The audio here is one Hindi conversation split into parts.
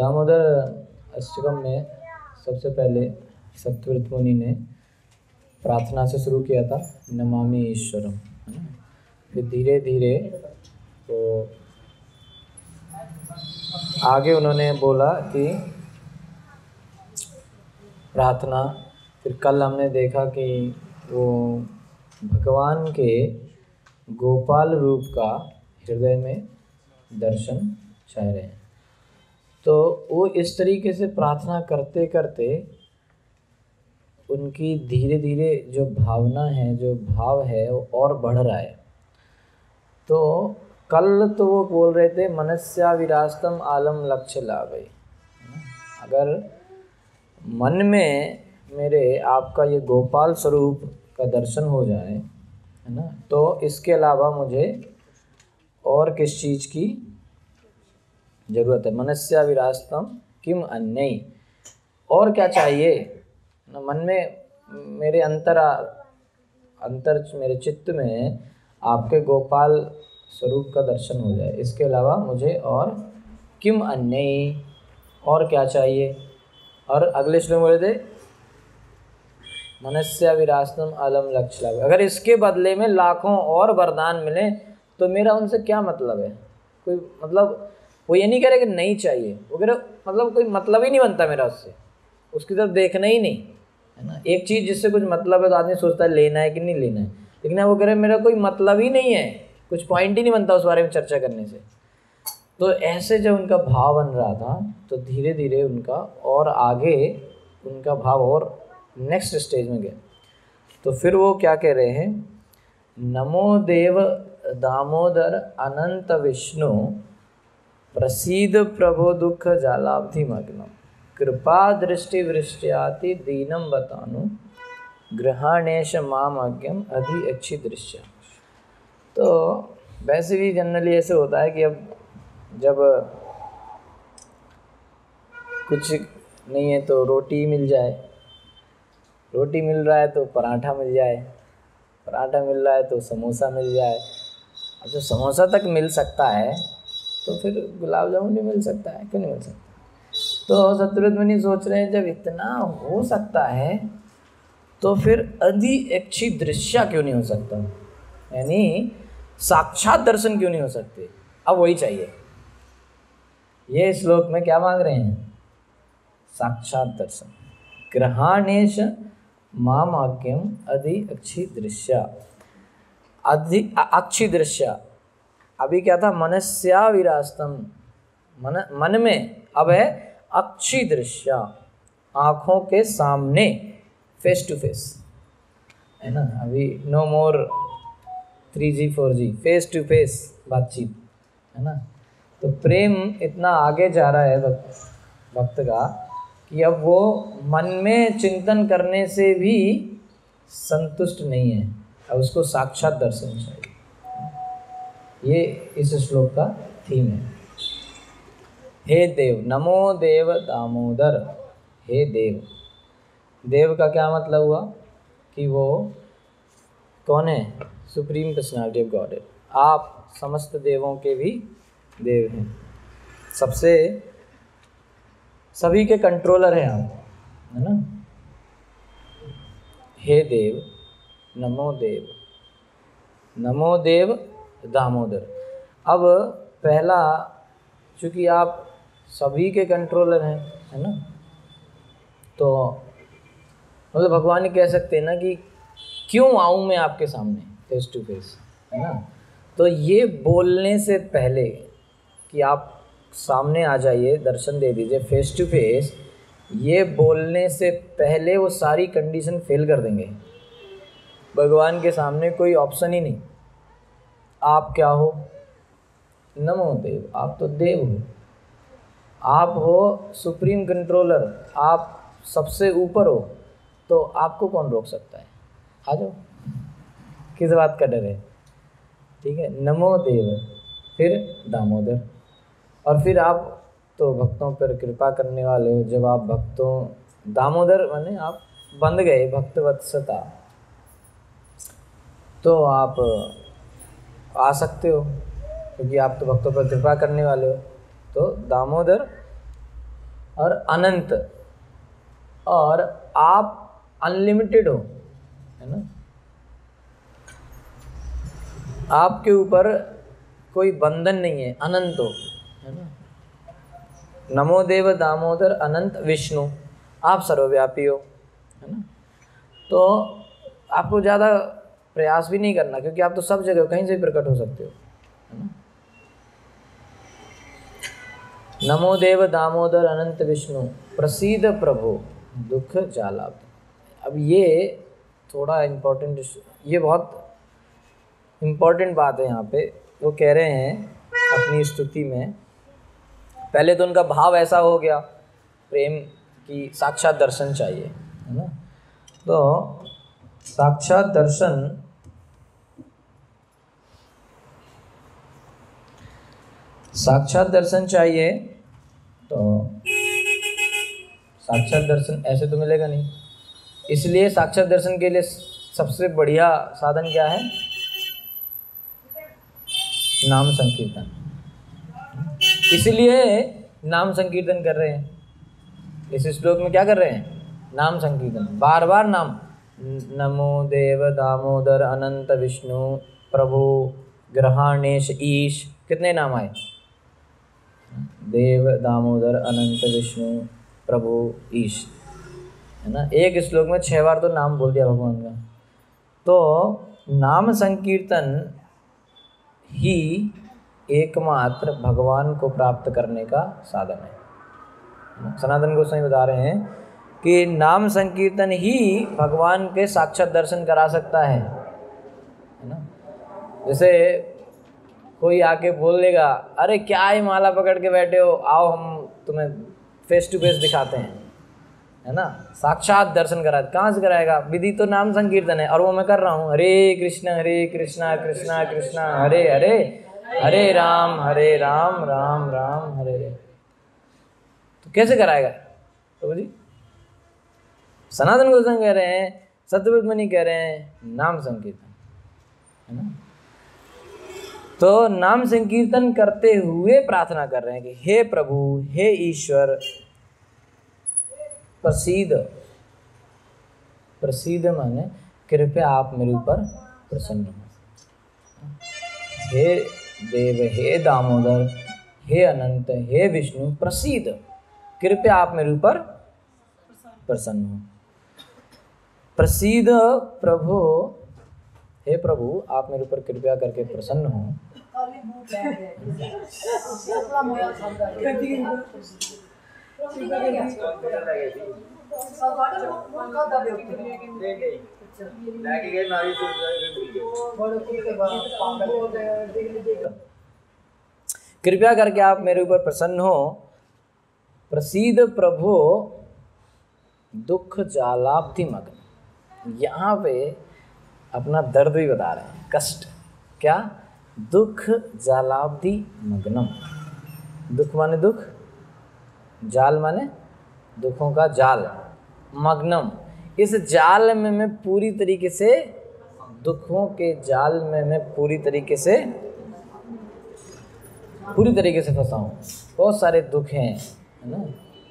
दामोदर अष्टकम में सबसे पहले सत्यव्रत मुनि ने प्रार्थना से शुरू किया था, नमामि ईश्वरम, है ना। फिर धीरे धीरे तो आगे उन्होंने बोला कि प्रार्थना, फिर कल हमने देखा कि वो भगवान के गोपाल रूप का हृदय में दर्शन चाह रहे हैं। तो वो इस तरीके से प्रार्थना करते करते उनकी धीरे धीरे जो भावना है, जो भाव है, वो और बढ़ रहा है। तो कल तो वो बोल रहे थे मनस्या विरास्तम आलम लक्ष्य लाभे, अगर मन में मेरे आपका ये गोपाल स्वरूप का दर्शन हो जाए, है ना, तो इसके अलावा मुझे और किस चीज़ की ज़रूरत है। मनस्या विरास्तम किम अन्यई, और क्या चाहिए ना। मन में मेरे अंतर मेरे चित्त में आपके गोपाल स्वरूप का दर्शन हो जाए, इसके अलावा मुझे और किम अन्यई, और क्या चाहिए। और अगले श्लोक बोले थे मनस्या विरास्तम अलम लक्ष्य लाभ, अगर इसके बदले में लाखों और वरदान मिले तो मेरा उनसे क्या मतलब है। कोई मतलब वो ये नहीं कह रहे कि नहीं चाहिए, वो कह रहे मतलब कोई मतलब ही नहीं बनता मेरा उससे, उसकी तरफ देखना ही नहीं, है ना। एक चीज़ जिससे कुछ मतलब है तो आदमी सोचता है लेना है कि नहीं लेना है, लेकिन वो कह रहे मेरा कोई मतलब ही नहीं है, कुछ पॉइंट ही नहीं बनता उस बारे में चर्चा करने से। तो ऐसे जब उनका भाव बन रहा था तो धीरे धीरे उनका और आगे उनका भाव और नेक्स्ट स्टेज में गया। तो फिर वो क्या कह रहे हैं, नमो देव दामोदर अनंत विष्णु प्रसीद प्रभो दुख जालाब्धि मग्नम कृपा दृष्टि वृष्ट्याति दीनम बतानु ग्रहणेश माम अज्ञम अधि अच्छी दृश्य। तो वैसे भी जनरली ऐसे होता है कि अब जब कुछ नहीं है तो रोटी मिल जाए, रोटी मिल रहा है तो पराठा मिल जाए, पराठा मिल रहा है तो समोसा मिल जाए। अब जो समोसा तक मिल सकता है तो फिर गुलाब जामुन भी मिल सकता है, क्यों नहीं मिल सकता। तो सत्यव्रत मुनि सोच रहे हैं जब इतना हो सकता है तो फिर अधि अच्छी दृश्य क्यों नहीं हो सकता, यानी साक्षात दर्शन क्यों नहीं हो सकते। अब वही चाहिए, ये श्लोक में क्या मांग रहे हैं, साक्षात दर्शन। ग्रहणेश माम आज्ञम अधि अच्छी दृश्य, अधि अच्छी दृश्य। अभी क्या था, मनस्या विरास्तम, मन में, अब है अच्छी दृश्य, आँखों के सामने, फेस टू फेस, है ना। अभी no more 3G 4G, face to face बातचीत, है ना। तो प्रेम इतना आगे जा रहा है भक्त का कि अब वो मन में चिंतन करने से भी संतुष्ट नहीं है, अब उसको साक्षात दर्शन चाहिए। ये इस श्लोक का थीम है। हे देव, नमो देव दामोदर, हे देव। देव का क्या मतलब हुआ कि वो कौन है, सुप्रीम पर्सनालिटी ऑफ गॉड। आप समस्त देवों के भी देव हैं, सबसे सभी के कंट्रोलर हैं आप, है ना। हे देव, नमो देव, नमो देव दामोदर। अब पहला, चूँकि आप सभी के कंट्रोलर हैं, है ना, तो मतलब भगवान ही कह सकते हैं ना कि क्यों आऊँ मैं आपके सामने फेस टू फेस, है ना। तो ये बोलने से पहले कि आप सामने आ जाइए, दर्शन दे दीजिए फेस टू फेस, ये बोलने से पहले वो सारी कंडीशन फेल कर देंगे। भगवान के सामने कोई ऑप्शन ही नहीं। आप क्या हो, नमो देव, आप तो देव हो, आप हो सुप्रीम कंट्रोलर, आप सबसे ऊपर हो, तो आपको कौन रोक सकता है। आ जाओ, किस बात का डर है, ठीक है। नमो देव, फिर दामोदर, और फिर आप तो भक्तों पर कृपा करने वाले हो। जब आप भक्तों, दामोदर माने आप बंध गए भक्तवत्सता, तो आप आ सकते हो क्योंकि आप तो भक्तों पर कृपा करने वाले हो। तो दामोदर और अनंत, और आप अनलिमिटेड हो, है ना। आपके ऊपर कोई बंधन नहीं है, अनंत हो, है ना। नमो देव दामोदर अनंत विष्णु, आप सर्वव्यापी हो, है ना। तो आपको ज़्यादा प्रयास भी नहीं करना, क्योंकि आप तो सब जगह कहीं से भी प्रकट हो सकते हो, है ना। नमो देव दामोदर अनंत विष्णु प्रसीद प्रभु दुख जाला। अब ये थोड़ा इम्पोर्टेंट, ये बहुत इम्पोर्टेंट बात है यहाँ पे। वो कह रहे हैं अपनी स्तुति में, पहले तो उनका भाव ऐसा हो गया प्रेम की साक्षात दर्शन चाहिए, है ना। तो साक्षात दर्शन, साक्षात दर्शन चाहिए, तो साक्षात दर्शन ऐसे तो मिलेगा नहीं, इसलिए साक्षात दर्शन के लिए सबसे बढ़िया साधन क्या है? नाम संकीर्तन। इसलिए नाम संकीर्तन कर रहे हैं। इस श्लोक में क्या कर रहे हैं? नाम संकीर्तन, बार बार नाम। नमो देव दामोदर अनंत विष्णु प्रभु ग्रहाणेश ईश, कितने नाम आए? देव दामोदर अनंत विष्णु प्रभु ईश, है ना। एक श्लोक में 6 बार तो नाम बोल दिया भगवान का। तो नाम संकीर्तन ही एकमात्र भगवान को प्राप्त करने का साधन है। सनातन गोस्वामी बता रहे हैं कि नाम संकीर्तन ही भगवान के साक्षात दर्शन करा सकता है ना। जैसे कोई आके बोल देगा, अरे क्या ही माला पकड़ के बैठे हो, आओ हम तुम्हें फेस टू फेस दिखाते हैं, है ना। साक्षात दर्शन करा, कहाँ से कराएगा? विधि तो नाम संकीर्तन है, और वो मैं कर रहा हूँ, हरे कृष्णा कृष्णा कृष्णा हरे हरे, हरे राम राम राम हरे हरे। तो कैसे कराएगा प्रभु जी? सनातन गोस्वामी कह रहे हैं, सत्यव्रत मुनि कह रहे हैं, नाम संकीर्तन, है ना। तो नाम संकीर्तन करते हुए प्रार्थना कर रहे हैं कि हे प्रभु, हे ईश्वर, प्रसीद। प्रसीद माने कृपया आप मेरे ऊपर प्रसन्न हो। हे देव, हे दामोदर, हे अनंत, हे विष्णु, प्रसीद, कृपया आप मेरे ऊपर प्रसन्न हो। प्रसीद प्रभु, हे प्रभु आप मेरे ऊपर कृपया करके प्रसन्न हो। कृपया करके आप मेरे ऊपर प्रसन्न हो। प्रसीद प्रभु दुख जालाब्धि मग्न। यहाँ पे अपना दर्द भी बता रहे हैं, कष्ट। क्या? दुख जालाब्धि मग्नम। दुख माने दुख, जाल माने दुखों का जाल, मग्नम, इस जाल में मैं पूरी तरीके से, दुखों के जाल में मैं पूरी तरीके से फंसा हूँ। बहुत सारे दुख हैं, है ना।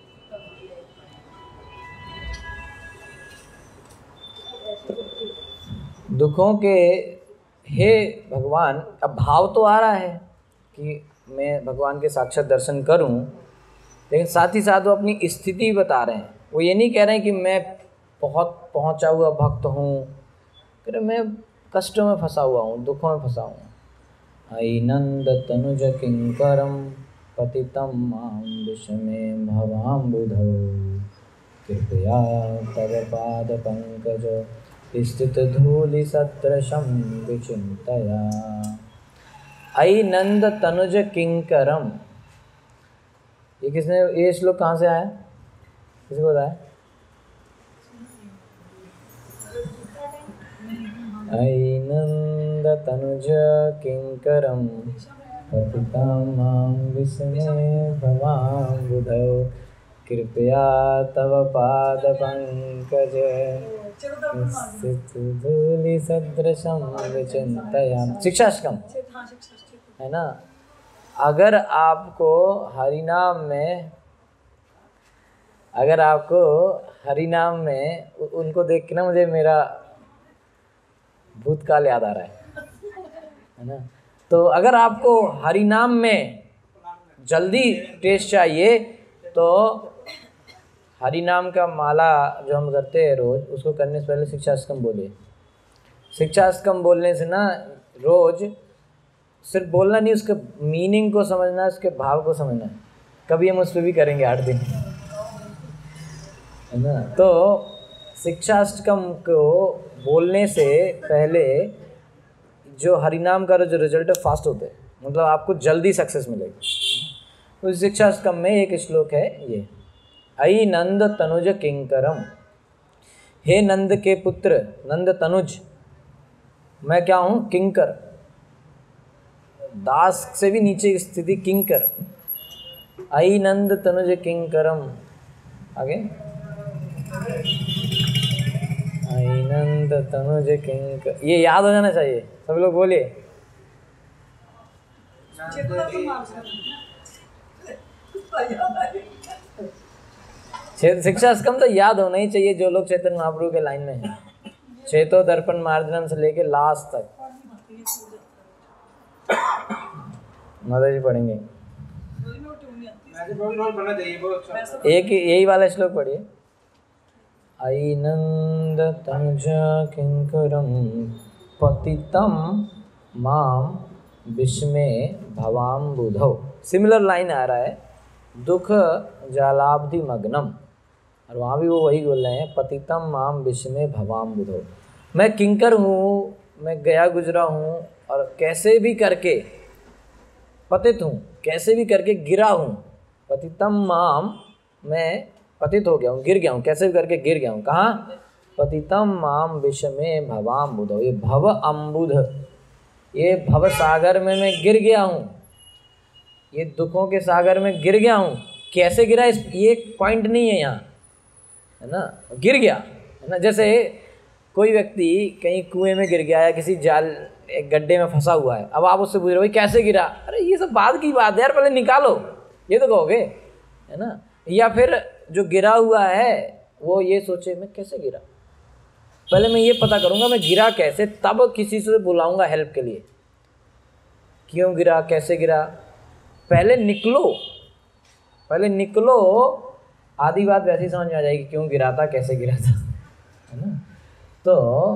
दुखों के, हे भगवान, अब भाव तो आ रहा है कि मैं भगवान के साक्षात दर्शन करूं, लेकिन साथ ही साथ वो अपनी स्थिति बता रहे हैं। वो ये नहीं कह रहे हैं कि मैं बहुत पहुंचा हुआ भक्त हूँ, कह रहे मैं कष्टों में फंसा हुआ हूँ, दुखों में फंसा हूँ। आई नंद तनुज किंकरम पतितम मां विषमे भवाम्बुधौ कृपया तव पाद पंकज स्थित धूलि सदृशं विचिन्तया। आई नंद तनुज किंकरम, ये किसने, ये श्लोक कहाँ से आया? किसी को बताया? आई नंद तनुज किंकरम पतितं मां विस्मये भवाम्बुधौ कृपया तव पाद पंकज धूलि सदृशं विचिन्तयामि। शिक्षाष्टकम है ना। अगर आपको हरिनाम में अगर आपको हरि नाम में उनको देख के ना मुझे मेरा भूतकाल याद आ रहा है ना। तो अगर आपको हरि नाम में जल्दी टेस्ट चाहिए तो हरि नाम का माला जो हम करते हैं रोज, उसको करने से पहले शिक्षा स्कंद बोलिए। शिक्षा स्कंद बोलने से ना रोज सिर्फ बोलना नहीं, उसके मीनिंग को समझना है, उसके भाव को समझना है। कभी हम उस पर भी करेंगे 8 दिन, है ना। तो शिक्षाष्टकम को बोलने से पहले जो हरिनाम का जो रिजल्ट है फास्ट होते हैं, मतलब आपको जल्दी सक्सेस मिलेगी। तो शिक्षाष्टकम में एक श्लोक है ये, अयि नंद तनुज किंकरम, हे नंद के पुत्र नंद तनुज, मैं क्या हूँ? किंकर। दास से भी नीचे की स्थिति किंकर। अयि नंद तनुज किंकरम, आगे अयि नंद तनुज किंकर, ये याद हो जाना चाहिए। सब लोग बोलिए। शिक्षा स्कंद तो याद होना ही चाहिए जो लोग चैतन्य महाप्रभु के लाइन में हैं। चेतो दर्पण मार्जनम से लेके लास्ट तक माता जी पढ़ेंगे। एक यही वाला श्लोक पढ़िए, अयि नंद तनुज किंकरम पतितम माम विस्मे भवाम्बुधौ। सिमिलर लाइन आ रहा है, दुख जालाब्धि मग्नम, और वहाँ भी वो वही बोल रहे हैं, पतितम माम विस्मे भवाम्बुधौ। मैं किंकर हूँ, मैं गया गुजरा हूँ, और कैसे भी करके पतित हूँ, कैसे भी करके गिरा हूँ। पतितम माम, मैं पतित हो गया हूँ, गिर गया हूँ, कैसे भी करके गिर गया हूँ। कहाँ? पतितम माम विस्मे भवाम्बुधौ। ये भव अम्बुध, ये भव सागर में मैं गिर गया हूँ, ये दुखों के सागर में गिर गया हूँ। कैसे गिरा, इस ये पॉइंट नहीं है यहाँ, है ना। गिर गया, है ना। जैसे कोई व्यक्ति कहीं कुएं में गिर गया या किसी जाल एक गड्ढे में फंसा हुआ है, अब आप उससे पूछ रहे हो भाई कैसे गिरा, अरे ये सब बाद की बात है यार, पहले निकालो, ये तो कहोगे, है ना। या फिर जो गिरा हुआ है वो ये सोचे मैं कैसे गिरा, पहले मैं ये पता करूँगा मैं गिरा कैसे, तब किसी से बुलाऊँगा हेल्प के लिए। क्यों गिरा, कैसे गिरा, पहले निकलो, पहले निकलो, आधी बात वैसे ही समझ में आ जाएगी, क्यों गिरा था, कैसे गिरा था, है ना। तो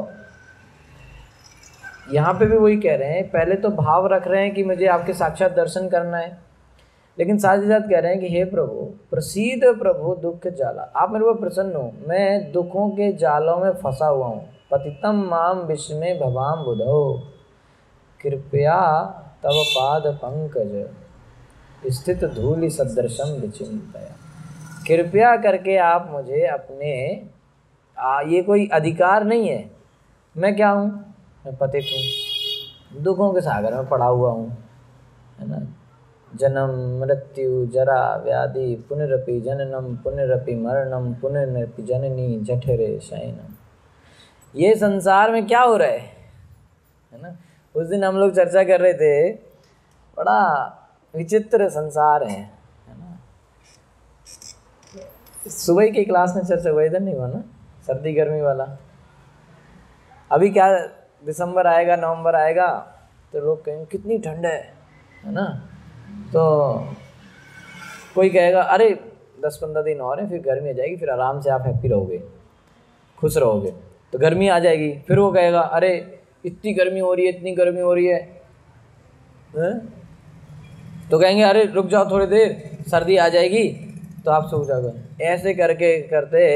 यहाँ पे भी वही कह रहे हैं, पहले तो भाव रख रहे हैं कि मुझे आपके साक्षात दर्शन करना है, लेकिन साथ ही साथ कह रहे हैं कि हे प्रभु प्रसीद प्रभु दुख जाला, आप मेरे को प्रसन्न हो, मैं दुखों के जालों में फंसा हुआ हूँ। पतितम माम विस्मे भवाम्बुधौ, कृपया तव पाद पंकज स्थित धूलि सदृशम विचिंतया। कृपया करके आप मुझे अपने ये कोई अधिकार नहीं है, मैं क्या हूँ, मैं पतित हूँ, दुखों के सागर में पड़ा हुआ हूँ, है ना। जन्म मृत्यु जरा व्याधि पुनरपि जननम पुनरपि मरणम पुनरपि जननी जठरे शयनम। ये संसार में क्या हो रहा है ना। उस दिन हम लोग चर्चा कर रहे थे, बड़ा विचित्र संसार है ना। सुबह की क्लास में चर्चा हुआ, इधर नहीं हुआ ना, सर्दी गर्मी वाला। अभी क्या दिसंबर आएगा, नवंबर आएगा, तो लोग कहेंगे कितनी ठंड है ना। तो कोई कहेगा अरे 10-15 दिन और हैं, फिर गर्मी आ जाएगी, फिर आराम से आप हैप्पी रहोगे, खुश रहोगे। तो गर्मी आ जाएगी, फिर वो कहेगा अरे इतनी गर्मी हो रही है, इतनी गर्मी हो रही है, तो कहेंगे अरे रुक जाओ थोड़ी देर, सर्दी आ जाएगी तो आप सूख जाओगे। ऐसे करके करते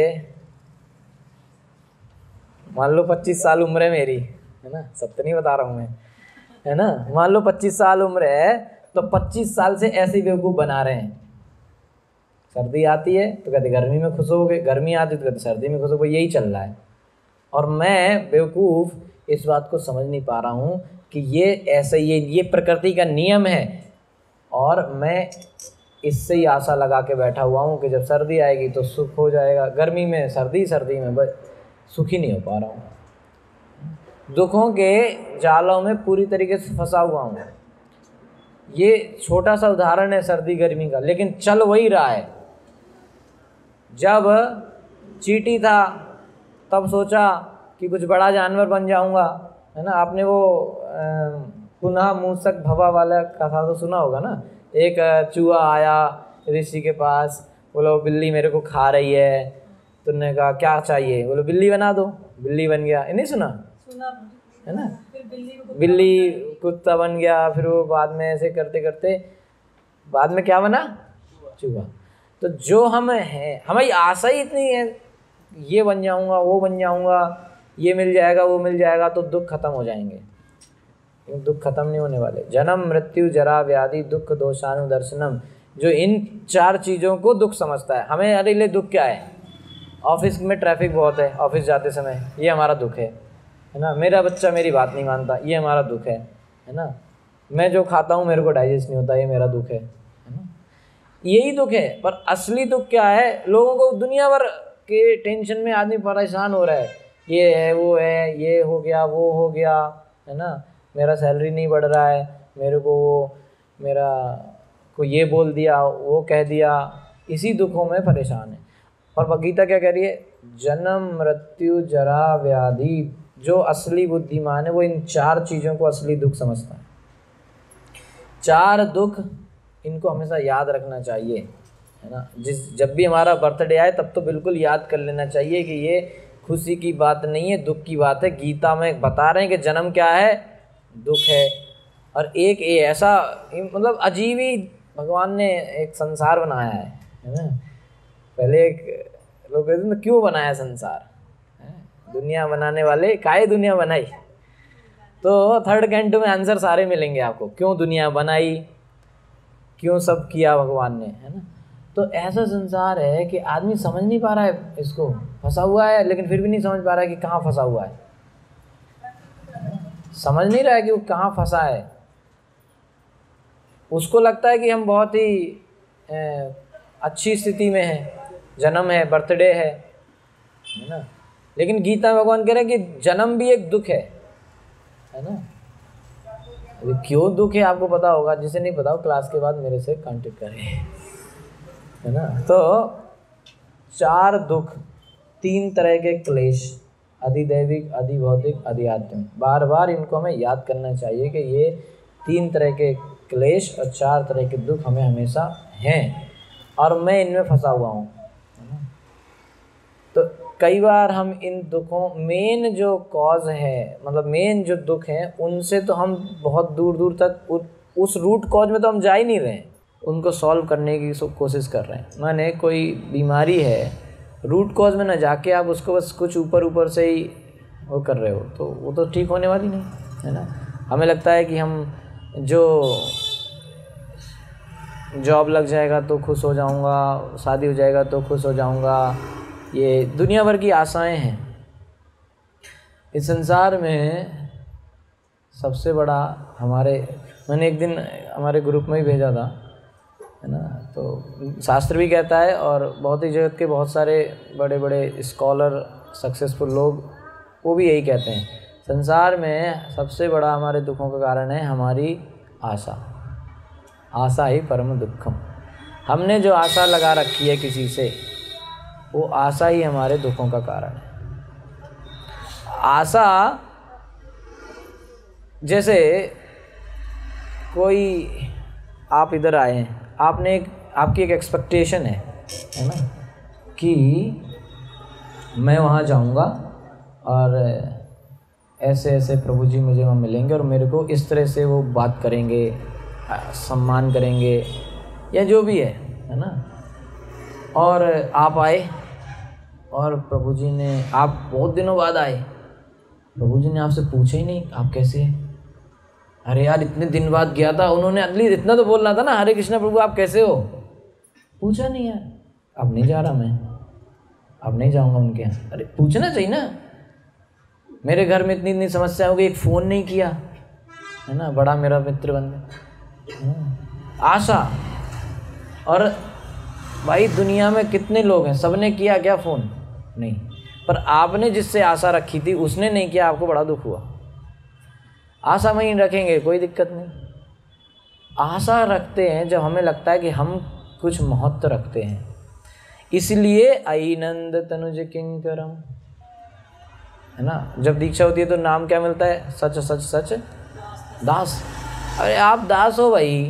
मान लो 25 साल उम्र है मेरी, है ना, सब तो नहीं बता रहा हूँ मैं, है ना। मान लो 25 साल उम्र है, तो 25 साल से ऐसे बेवकूफ़ बना रहे हैं। सर्दी आती है तो कहते गर्मी में खुश हो गए, गर्मी आती है तो कहते सर्दी में खुश हो गए, यही चल रहा है। और मैं बेवकूफ़ इस बात को समझ नहीं पा रहा हूँ कि ये ऐसे ये प्रकृति का नियम है, और मैं इससे ही आशा लगा के बैठा हुआ हूँ कि जब सर्दी आएगी तो सुख हो जाएगा, गर्मी में सर्दी में बस सुखी नहीं हो पा रहा हूँ, दुखों के जालों में पूरी तरीके से फंसा हुआ हूँ। ये छोटा सा उदाहरण है सर्दी गर्मी का, लेकिन चल वही रहा है। जब चींटी था तब सोचा कि कुछ बड़ा जानवर बन जाऊंगा, है ना। आपने वो पुनः मूसक भवा वाला कथा तो सुना होगा ना। एक चूहा आया ऋषि के पास, बोलो बिल्ली मेरे को खा रही है। तुमने कहा क्या चाहिए, बोलो बिल्ली बना दो, बिल्ली बन गया। नहीं सुना है ना। बिल्ली कुत्ता बन गया, फिर वो बाद में ऐसे करते करते बाद में क्या बना, चूहा। तो जो हम हैं, हमारी आशा ही इतनी है, ये बन जाऊंगा, वो बन जाऊंगा, ये मिल जाएगा, वो मिल जाएगा, तो दुख खत्म हो जाएंगे। दुख खत्म नहीं होने वाले। जन्म मृत्यु जरा व्याधि दुख दोषानुदर्शनम, जो इन 4 चीज़ों को दुख समझता है। हमें अरे लिए दुख क्या है, ऑफिस में ट्रैफिक बहुत है, ऑफिस जाते समय, ये हमारा दुख है ना। मेरा बच्चा मेरी बात नहीं मानता, ये हमारा दुख है ना। मैं जो खाता हूँ मेरे को डाइजेस्ट नहीं होता, ये मेरा दुख है ना। यही दुख है। पर असली दुख क्या है, लोगों को दुनिया भर के टेंशन में आदमी परेशान हो रहा है, ये है वो है, ये हो गया वो हो गया, है ना। मेरा सैलरी नहीं बढ़ रहा है, मेरे को वो मेरा को ये बोल दिया, वो कह दिया, इसी दुखों में परेशान है। और गीता क्या कह रही है, जन्म मृत्यु जरा व्याधि, जो असली बुद्धिमान है वो इन 4 चीज़ों को असली दुख समझता है। 4 दुख इनको हमेशा याद रखना चाहिए, है ना। जब भी हमारा बर्थडे आए तब तो बिल्कुल याद कर लेना चाहिए कि ये खुशी की बात नहीं है, दुख की बात है। गीता में बता रहे हैं कि जन्म क्या है, दुख है। और एक ये ऐसा मतलब अजीब ही भगवान ने एक संसार बनाया है ना। पहले एक लोग कहते हैं क्यों बनाया संसार, दुनिया बनाने वाले काहे दुनिया बनाई। तो 3rd कैंटो में आंसर सारे मिलेंगे आपको, क्यों दुनिया बनाई, क्यों सब किया भगवान ने, है ना। तो ऐसा संसार है कि आदमी समझ नहीं पा रहा है, इसको फंसा हुआ है, लेकिन फिर भी नहीं समझ पा रहा है कि कहाँ फंसा हुआ है। समझ नहीं रहा है कि वो कहाँ फंसा है। उसको लगता है कि हम बहुत ही अच्छी स्थिति में हैं, जन्म है, बर्थडे है ना। लेकिन गीता में भगवान कह रहे हैं कि जन्म भी एक दुख है ना। क्यों दुख है आपको पता होगा, जिसे नहीं पता हो क्लास के बाद मेरे से कांटेक्ट करें, है ना। तो 4 दुख, 3 तरह के क्लेश, अधिदैविक, अधिभौतिक, अधिआत्मिक। बार बार इनको हमें याद करना चाहिए कि ये 3 तरह के क्लेश और 4 तरह के दुख हमें हमेशा हैं और मैं इनमें फंसा हुआ हूँ। तो कई बार हम इन दुखों, मेन जो कॉज है, मतलब मेन जो दुख हैं, उनसे तो हम बहुत दूर दूर तक उस रूट कॉज में तो हम जा ही नहीं रहे हैं, उनको सॉल्व करने की कोशिश कर रहे हैं। माने कोई बीमारी है, रूट कॉज में ना जाके आप उसको बस कुछ ऊपर ऊपर से ही वो कर रहे हो, तो वो तो ठीक होने वाली नहीं, है ना। हमें लगता है कि हम जो जॉब लग जाएगा तो खुश हो जाऊंगा, शादी हो जाएगा तो खुश हो जाऊंगा, ये दुनिया भर की आशाएं हैं। इस संसार में सबसे बड़ा मैंने एक दिन हमारे ग्रुप में ही भेजा था, है ना। तो शास्त्र भी कहता है और बहुत ही जगत के बहुत सारे बड़े बड़े स्कॉलर, सक्सेसफुल लोग, वो भी यही कहते हैं, संसार में सबसे बड़ा हमारे दुखों का कारण है हमारी आशा। आशा ही परम दुखम। हमने जो आशा लगा रखी है किसी से, वो आशा ही हमारे दुखों का कारण है। आशा, जैसे कोई आप इधर आए हैं, आपकी एक एक्सपेक्टेशन है ना, कि मैं वहाँ जाऊँगा और ऐसे ऐसे प्रभु जी मुझे वहाँ मिलेंगे और मेरे को इस तरह से वो बात करेंगे, सम्मान करेंगे या जो भी है ना। और आप आए और प्रभु जी ने, आप बहुत दिनों बाद आए, प्रभु जी ने आपसे पूछा ही नहीं आप कैसे हैं। अरे यार इतने दिन बाद गया था, उन्होंने एटलीस्ट इतना तो बोलना था ना, हरे कृष्णा प्रभु आप कैसे हो, पूछा नहीं यार। अब नहीं जा रहा मैं, अब नहीं जाऊंगा उनके यहाँ। अरे पूछना चाहिए ना, मेरे घर में इतनी इतनी समस्या हो गई, एक फ़ोन नहीं किया, है ना, बड़ा मेरा मित्र बन गया। आशा। और भाई दुनिया में कितने लोग हैं, सबने किया क्या फ़ोन? नहीं। पर आपने जिससे आशा रखी थी उसने नहीं किया, आपको बड़ा दुख हुआ। आशा वहीं रखेंगे, कोई दिक्कत नहीं। आशा रखते हैं जब हमें लगता है कि हम कुछ महत्व रखते हैं। इसलिए ऐनंद तनुज किंकरम, है ना। जब दीक्षा होती है तो नाम क्या मिलता है? सच सच सच दास। अरे आप दास हो भाई,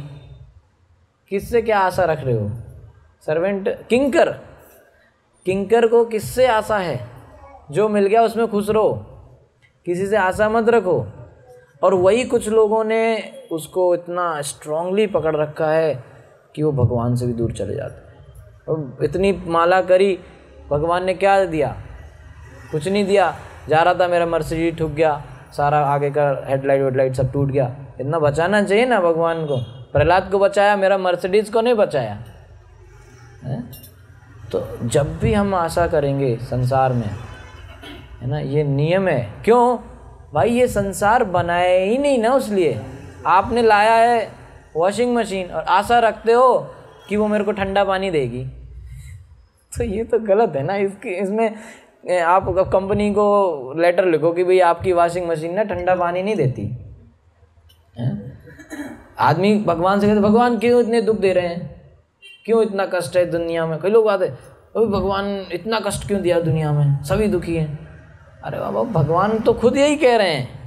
किससे क्या आशा रख रहे हो? सर्वेंट, किंकर, किंकर को किससे आशा है? जो मिल गया उसमें खुश रहो, किसी से आशा मत रखो। और वही कुछ लोगों ने उसको इतना स्ट्रांगली पकड़ रखा है कि वो भगवान से भी दूर चले जाते हैं। और इतनी माला करी, भगवान ने क्या दिया? कुछ नहीं दिया। जा रहा था, मेरा मर्सिडीज ठुक गया, सारा आगे का हेडलाइट वेडलाइट सब टूट गया। इतना बचाना चाहिए ना भगवान को। प्रहलाद को बचाया, मेरा मर्सिडीज को नहीं बचाया है? तो जब भी हम आशा करेंगे संसार में, है ना, ये नियम है। क्यों भाई? ये संसार बनाया ही नहीं ना, उसलिए आपने लाया है वॉशिंग मशीन और आशा रखते हो कि वो मेरे को ठंडा पानी देगी। तो ये तो गलत है ना। इसमें आप कंपनी को लेटर लिखो कि भाई आपकी वॉशिंग मशीन ना ठंडा पानी नहीं देती है? आदमी भगवान से कहते, भगवान क्यों इतने दुख दे रहे हैं, क्यों इतना कष्ट है दुनिया में? कई लोग आते, अभी भगवान इतना कष्ट क्यों दिया दुनिया में, सभी दुखी हैं। अरे बाबा, भगवान तो खुद यही कह रहे हैं,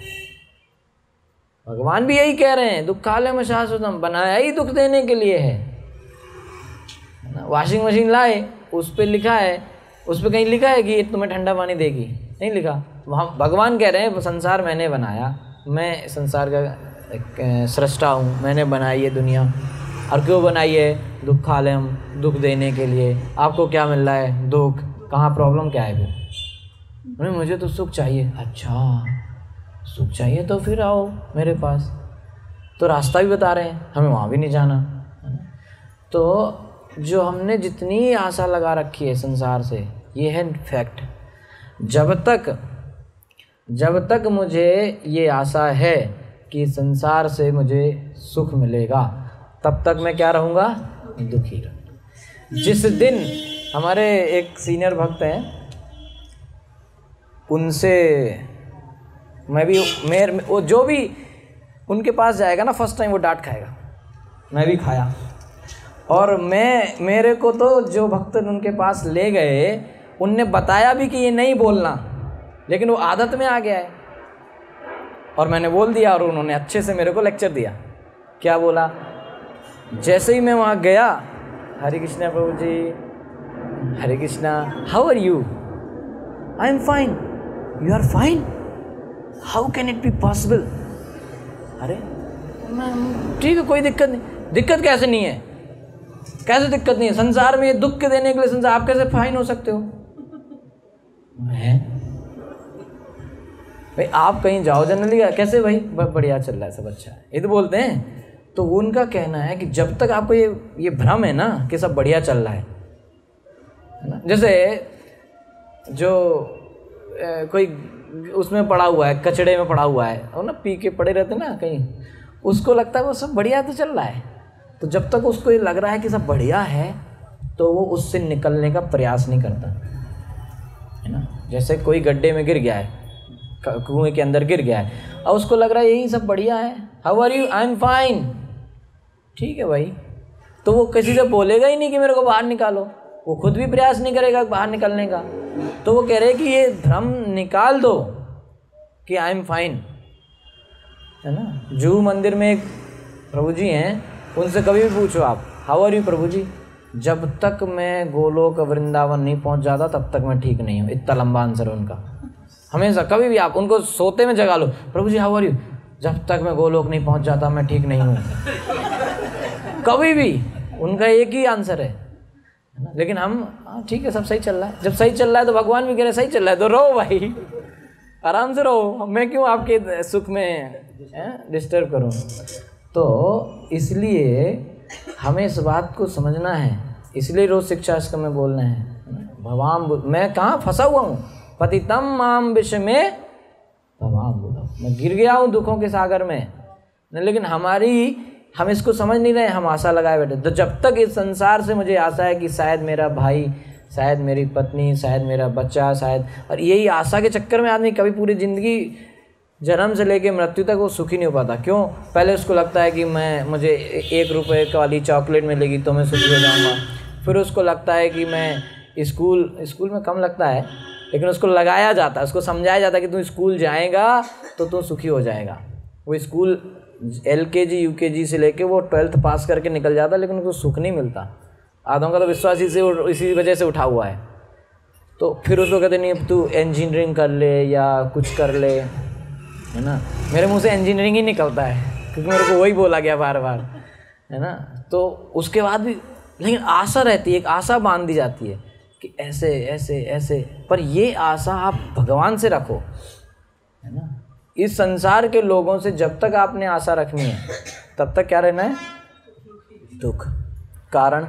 भगवान भी यही कह रहे हैं, दुखालयम शाश्वतम, बनाया ही दुख देने के लिए है ना। वॉशिंग मशीन लाए, उस पर लिखा है, उस पर कहीं लिखा है कि तुम्हें ठंडा पानी देगी? नहीं लिखा। वहाँ भगवान कह रहे हैं संसार मैंने बनाया, मैं संसार का एक सृष्टा हूँ, मैंने बनाई है दुनिया। और क्यों बनाई है? दुखालयम, दुख देने के लिए। आपको क्या मिल रहा है? दुख। कहाँ प्रॉब्लम क्या है फिर? अरे मुझे तो सुख चाहिए। अच्छा, सुख चाहिए तो फिर आओ मेरे पास, तो रास्ता भी बता रहे हैं, हमें वहाँ भी नहीं जाना, है ना। तो जो हमने जितनी आशा लगा रखी है संसार से, ये है फैक्ट। जब तक मुझे ये आशा है कि संसार से मुझे सुख मिलेगा, तब तक मैं क्या रहूँगा? दुखी रहूँगा। जिस दिन हमारे एक सीनियर भक्त हैं, उनसे मैं भी, वो जो भी उनके पास जाएगा ना फर्स्ट टाइम, वो डांट खाएगा। मैं भी खाया। और मेरे को तो जो भक्त उनके पास ले गए, उनने बताया भी कि ये नहीं बोलना, लेकिन वो आदत में आ गया है और मैंने बोल दिया। और उन्होंने अच्छे से मेरे को लेक्चर दिया। क्या बोला? जैसे ही मैं वहाँ गया, हरे कृष्णा प्रभु जी, Hare Krishna, how are you? I am fine. You are fine? How can it be possible? अरे ठीक है, कोई दिक्कत नहीं। दिक्कत कैसे नहीं है? कैसे दिक्कत नहीं है? संसार में ये दुख के देने के लिए संसार, आप कैसे फाइन हो सकते हो? भाई आप कहीं जाओ जनरली, कैसे भाई? बढ़िया चल रहा है, सब अच्छा है, ये तो बोलते हैं। तो उनका कहना है कि जब तक आपको ये भ्रम है ना कि सब बढ़िया चल रहा है ना, जैसे जो कोई उसमें पड़ा हुआ है, कचड़े में पड़ा हुआ है, और ना पी के पड़े रहते ना कहीं, उसको लगता है वो सब बढ़िया तो चल रहा है। तो जब तक उसको ये लग रहा है कि सब बढ़िया है, तो वो उससे निकलने का प्रयास नहीं करता, है ना। जैसे कोई गड्ढे में गिर गया है, कुएं के अंदर गिर गया है, और उसको लग रहा है यही सब बढ़िया है। How are you? I am fine. ठीक है भाई, तो वो किसी से बोलेगा ही नहीं कि मेरे को बाहर निकालो, वो खुद भी प्रयास नहीं करेगा बाहर निकलने का। तो वो कह रहे कि ये भ्रम निकाल दो कि आई एम फाइन, है ना। जूहू मंदिर में एक प्रभु जी हैं, उनसे कभी भी पूछो आप, हाउ आर यू प्रभु जी? जब तक मैं गोलोक वृंदावन नहीं पहुंच जाता तब तक मैं ठीक नहीं हूँ। इतना लंबा आंसर है उनका। हमेशा कभी भी आप उनको सोते में जगा लो, प्रभु जी हाउ आर यू? जब तक मैं गोलोक नहीं पहुंच जाता मैं ठीक नहीं हूँ। कभी भी उनका एक ही आंसर है ना। लेकिन हम ठीक है, सब सही चल रहा है। जब सही चल रहा है तो भगवान भी कह रहे सही चल रहा है तो रहो भाई, आराम से रहो, मैं क्यों आपके सुख में डिस्टर्ब करूँ। तो इसलिए हमें इस बात को समझना है, इसलिए रोज शिक्षा इसका में बोलना है। भवाम, मैं कहाँ फंसा हुआ हूँ? पतितम माम विष में भवाम बुधा, मैं गिर गया हूँ दुखों के सागर में। लेकिन हम इसको समझ नहीं रहे, हम आशा लगाए बैठे। तो जब तक इस संसार से मुझे आशा है कि शायद मेरा भाई, शायद मेरी पत्नी, शायद मेरा बच्चा, शायद, और यही आशा के चक्कर में आदमी कभी पूरी ज़िंदगी जन्म से लेके मृत्यु तक वो सुखी नहीं हो पाता। क्यों? पहले उसको लगता है कि मुझे 1 रुपये वाली चॉकलेट मिलेगी तो मैं सुखी हो जाऊंगा। फिर उसको लगता है कि मैं स्कूल में कम लगता है, लेकिन उसको लगाया जाता है, उसको समझाया जाता है कि तू स्कूल जाएगा तो तू सुखी हो जाएगा। वो स्कूल LKG UKG से लेके वो 12th पास करके निकल जाता है, लेकिन उसको सुख नहीं मिलता। आधों का तो विश्वास इसी वजह से उठा हुआ है। तो फिर उसको कहते नहीं तू इंजीनियरिंग कर ले या कुछ कर ले, है ना। मेरे मुंह से इंजीनियरिंग ही निकलता है क्योंकि मेरे को वही बोला गया बार बार, है ना। तो उसके बाद भी लेकिन आशा रहती है, एक आशा बांध दी जाती है कि ऐसे ऐसे ऐसे, पर ये आशा आप भगवान से रखो, है ना। इस संसार के लोगों से जब तक आपने आशा रखनी है तब तक क्या रहना है, दुख। कारण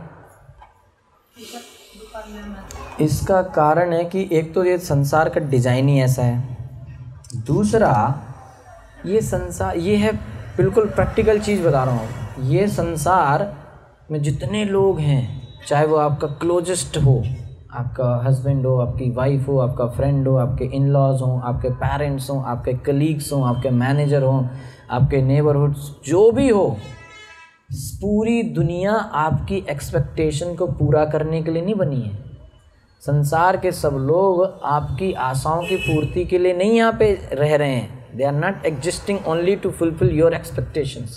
इसका कारण है कि एक तो ये संसार का डिजाइन ही ऐसा है, दूसरा ये संसार, ये है बिल्कुल प्रैक्टिकल चीज़ बता रहा हूँ। ये संसार में जितने लोग हैं, चाहे वो आपका क्लोजेस्ट हो, आपका हस्बैंड हो, आपकी वाइफ हो, आपका फ्रेंड हो, आपके इन लॉज हों, आपके पेरेंट्स हों, आपके कलीग्स हों, आपके मैनेजर हों, आपके नेबरहुड, जो भी हो, पूरी दुनिया आपकी एक्सपेक्टेशन को पूरा करने के लिए नहीं बनी है। संसार के सब लोग आपकी आशाओं की पूर्ति के लिए नहीं यहाँ पे रह रहे हैं। They are not existing only to fulfil your expectations.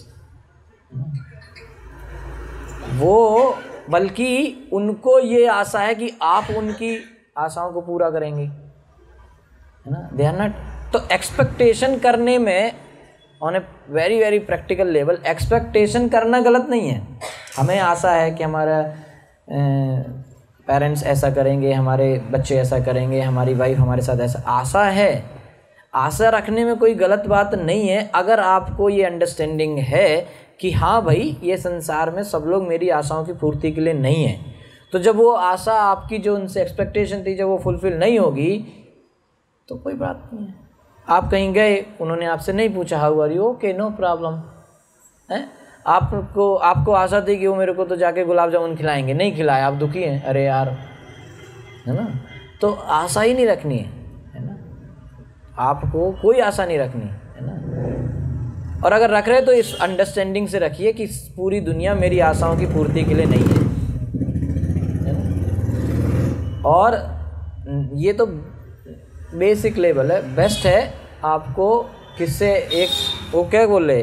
वो बल्कि उनको ये आशा है कि आप उनकी आशाओं को पूरा करेंगे, है ना। दे आर नॉट, तो एक्सपेक्टेशन करने में on a very very practical level expectation करना गलत नहीं है। हमें आशा है कि हमारा पेरेंट्स ऐसा करेंगे, हमारे बच्चे ऐसा करेंगे, हमारी वाइफ हमारे साथ ऐसा, आशा है। आशा रखने में कोई गलत बात नहीं है अगर आपको ये अंडरस्टैंडिंग है कि हाँ भाई ये संसार में सब लोग मेरी आशाओं की पूर्ति के लिए नहीं है। तो जब वो आशा आपकी जो उनसे एक्सपेक्टेशन थी जब वो फुलफिल नहीं होगी तो कोई बात नहीं है। आप कहीं गए, उन्होंने आपसे नहीं पूछा how are you, okay no problem है। आपको आशा थी कि वो मेरे को तो जाके गुलाब जामुन खिलाएंगे, नहीं खिलाया, आप दुखी हैं, अरे यार, है ना। तो आशा ही नहीं रखनी है ना, आपको कोई आशा नहीं रखनी है ना। और अगर रख रहे तो इस अंडरस्टैंडिंग से रखिए कि पूरी दुनिया मेरी आशाओं की पूर्ति के लिए नहीं है ना। और ये तो बेसिक लेवल है, बेस्ट है आपको किससे, एक वो क्या बोले,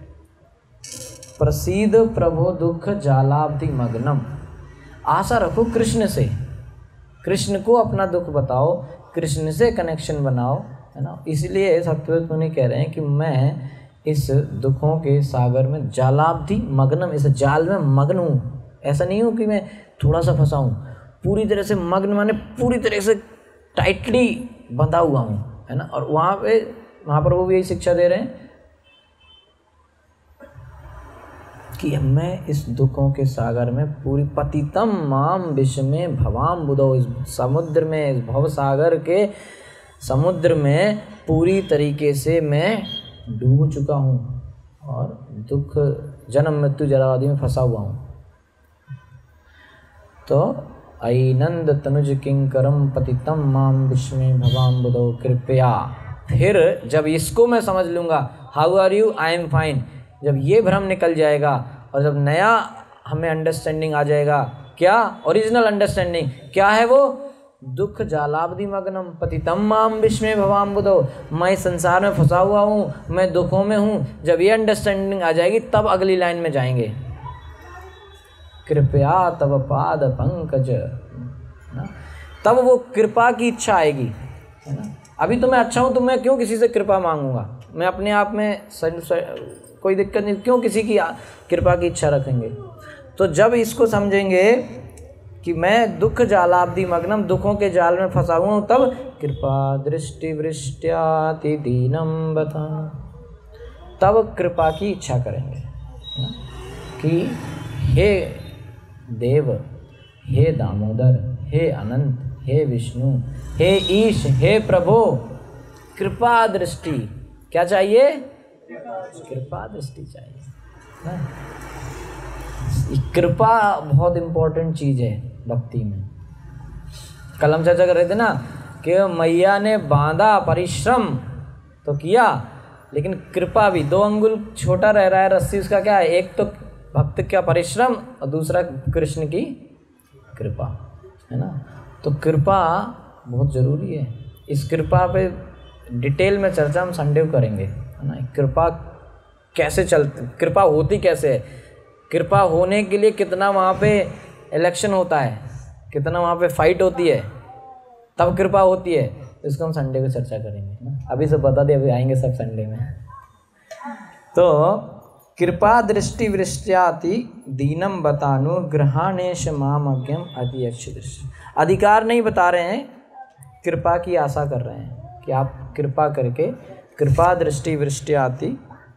प्रसीद प्रभो दुख जालाब्धि मग्नम। आशा रखो कृष्ण से, कृष्ण को अपना दुख बताओ, कृष्ण से कनेक्शन बनाओ, है ना। इसलिए सत्यव्रत मुनि कह रहे हैं कि मैं इस दुखों के सागर में जालाब्धि मग्नम, इस जाल में मग्न हूँ। ऐसा नहीं हूँ कि मैं थोड़ा सा फंसा हूँ, पूरी तरह से मग्न माने पूरी तरह से टाइटली बंधा हुआ हूँ, है ना। और वहाँ पर वो भी यही शिक्षा दे रहे हैं कि मैं इस दुखों के सागर में पूरी पतितम माम विषमे भवाम बुधो, इस समुद्र में, इस भव सागर के समुद्र में पूरी तरीके से मैं डूब चुका हूँ और दुख, जन्म मृत्यु जरा आदि में फंसा हुआ हूँ। तो ऐनंद तनुज किंकरम पतितम माम विस्मे भवाम बुधो कृपया। फिर जब इसको मैं समझ लूँगा, how are you, I am fine, जब ये भ्रम निकल जाएगा और जब नया हमें अंडरस्टैंडिंग आ जाएगा, क्या ओरिजिनल अंडरस्टैंडिंग क्या है, वो दुख जालाब्धि मग्नम पतितम माम विस्मे भवाम बुधो, मैं संसार में फंसा हुआ हूँ, मैं दुखों में हूँ। जब ये अंडरस्टैंडिंग आ जाएगी तब अगली लाइन में जाएंगे, कृपया तब पाद पंकज, तब वो कृपा की इच्छा आएगी, है ना। अभी तो मैं अच्छा हूँ तो मैं क्यों किसी से कृपा मांगूंगा, मैं अपने आप में कोई दिक्कत नहीं, क्यों किसी की कृपा की इच्छा रखेंगे। तो जब इसको समझेंगे कि मैं दुख जालाब्धि मग्नम, दुखों के जाल में फंसा हुआ हूँ, तब कृपा दृष्टि वृष्ट्याति दीनम बता, तब कृपा की इच्छा करेंगे कि हे देव, हे दामोदर, हे अनंत, हे विष्णु, हे ईश, हे प्रभु, कृपा दृष्टि, क्या चाहिए, कृपा दृष्टि चाहिए ना। कृपा बहुत इम्पोर्टेंट चीज़ है भक्ति में। कल हम चर्चा कर रहे थे ना कि मैया ने बांधा, परिश्रम तो किया, लेकिन कृपा भी, 2 अंगुल छोटा रह रहा है रस्सी, उसका क्या है, एक तो भक्त का परिश्रम और दूसरा कृष्ण की कृपा, है ना। तो कृपा बहुत ज़रूरी है। इस कृपा पे डिटेल में चर्चा हम संडे को करेंगे, है ना। कृपा कैसे चलती, कृपा होती कैसे है, कृपा होने के लिए कितना वहाँ पे इलेक्शन होता है, कितना वहाँ पे फाइट होती है, तब कृपा होती है। इसको हम संडे को चर्चा करेंगे ना। अभी सब बता दें, अभी आएंगे सब संडे में। तो कृपा दृष्टि वृष्ट्याति दीनम बतानु ग्रहाणेश मामज्ञम अतियक्ष दृष्टि। अधिकार नहीं बता रहे हैं, कृपा की आशा कर रहे हैं कि आप कृपा करके, कृपा दृष्टि वृष्ट्याति,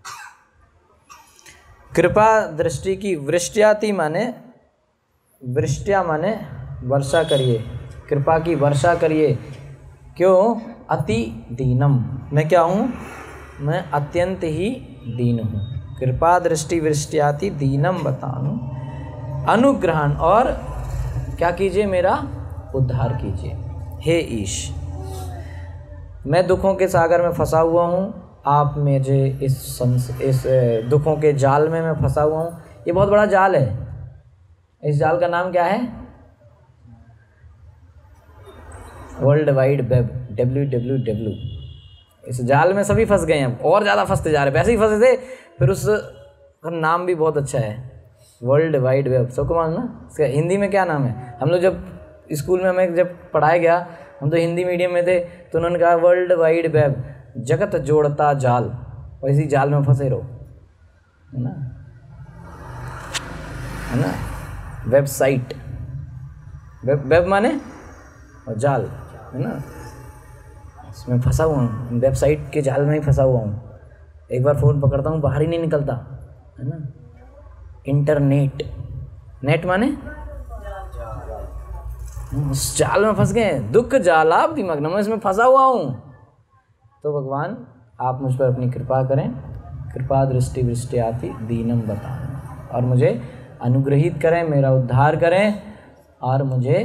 कृपा दृष्टि की वृष्ट्याति माने, वृष्ट्या माने वर्षा करिए, कृपा की वर्षा करिए। क्यों? अति दीनम, मैं क्या हूँ? मैं अत्यंत ही दीन हूँ। कृपा दृष्टि वृष्ट्याति दीनम बतानु अनुग्रहण, और क्या कीजिए? मेरा उद्धार कीजिए। हे ईश, मैं दुखों के सागर में फंसा हुआ हूँ, आप मुझे इस दुखों के जाल में मैं फंसा हुआ हूँ। ये बहुत बड़ा जाल है। इस जाल का नाम क्या है? World wide web, WWW। इस जाल में सभी फंस गए हैं, और ज़्यादा फंसते जा रहे हैं। वैसे ही फंसे थे, फिर उस नाम भी बहुत अच्छा है, वर्ल्ड वाइड वेब। सबको मालूम ना इसका हिंदी में क्या नाम है? हम लोग जब स्कूल में हमें जब पढ़ाया गया, हम तो हिंदी मीडियम में थे, तो उन्होंने कहा वर्ल्ड वाइड वेब, जगत जोड़ता जाल। वैसे ही जाल में फंसे रहो, है ना, है ना। वेबसाइट, वेब माने और जाल, है ना। इसमें फंसा हुआ हूँ, वेबसाइट के जाल में ही फंसा हुआ हूँ। एक बार फ़ोन पकड़ता हूँ, बाहर ही नहीं निकलता, है ना। इंटरनेट, नेट माने उस जाल में फंस गए। दुख जालाब दिमाग न, मैं इसमें फंसा हुआ हूँ। तो भगवान आप मुझ पर अपनी कृपा करें, कृपा दृष्टि वृष्ट्याति दीनम बताएं, और मुझे अनुग्रहित करें, मेरा उद्धार करें, और मुझे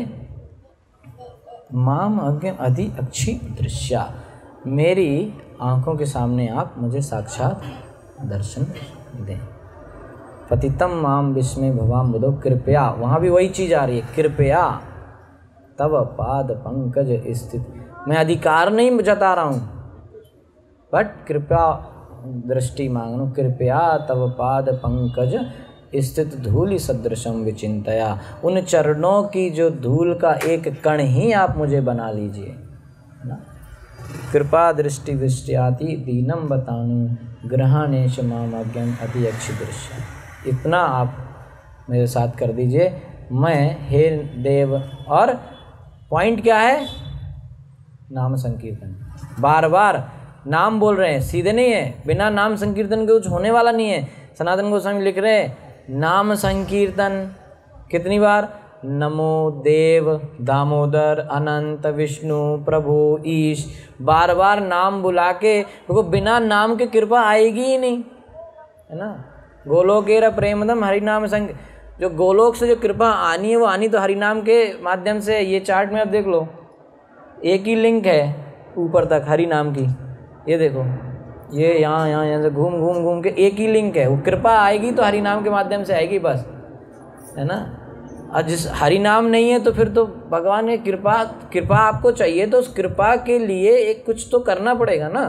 माम अज्ञ अधि अच्छी दृश्या, मेरी आँखों के सामने आप मुझे साक्षात दर्शन दें। पतितम माम विस्मय भवाम बुधो, कृपया, वहाँ भी वही चीज़ आ रही है, कृपया तब पाद पंकज स्थित। मैं अधिकार नहीं जता रहा हूँ, बट कृपया दृष्टि मांगनो, कृपया तब पाद पंकज स्थित धूलि सदृशम विचिंतया। उन चरणों की जो धूल का एक कण ही आप मुझे बना लीजिए ना। कृपा दृष्टि वृष्ट्याति दीनम बतानु ग्रहाणेश मामज्ञम अति अच्छी दृश्य। इतना आप मेरे साथ कर दीजिए। मैं हे देव, और पॉइंट क्या है? नाम संकीर्तन। बार बार नाम बोल रहे हैं, सीधे नहीं है। बिना नाम संकीर्तन के कुछ होने वाला नहीं है। सनातन गोस्वामी लिख रहे हैं नाम संकीर्तन कितनी बार? नमो देव दामोदर अनंत विष्णु प्रभु ईश। बार बार नाम बुला के, क्योंकि बिना नाम के कृपा आएगी ही नहीं, है ना। गोलोकेर प्रेमदम हरिनाम संग, जो गोलोक से जो कृपा आनी है वो आनी तो हरिनाम के माध्यम से। ये चार्ट में आप देख लो, एक ही लिंक है ऊपर तक हरि नाम की। ये देखो, ये यहाँ से घूम के एक ही लिंक है। वो कृपा आएगी तो हरि नाम के माध्यम से आएगी बस, है ना। और जिस हरि नाम नहीं है तो फिर तो भगवान ने कृपा आपको चाहिए, तो उस कृपा के लिए एक कुछ तो करना पड़ेगा ना,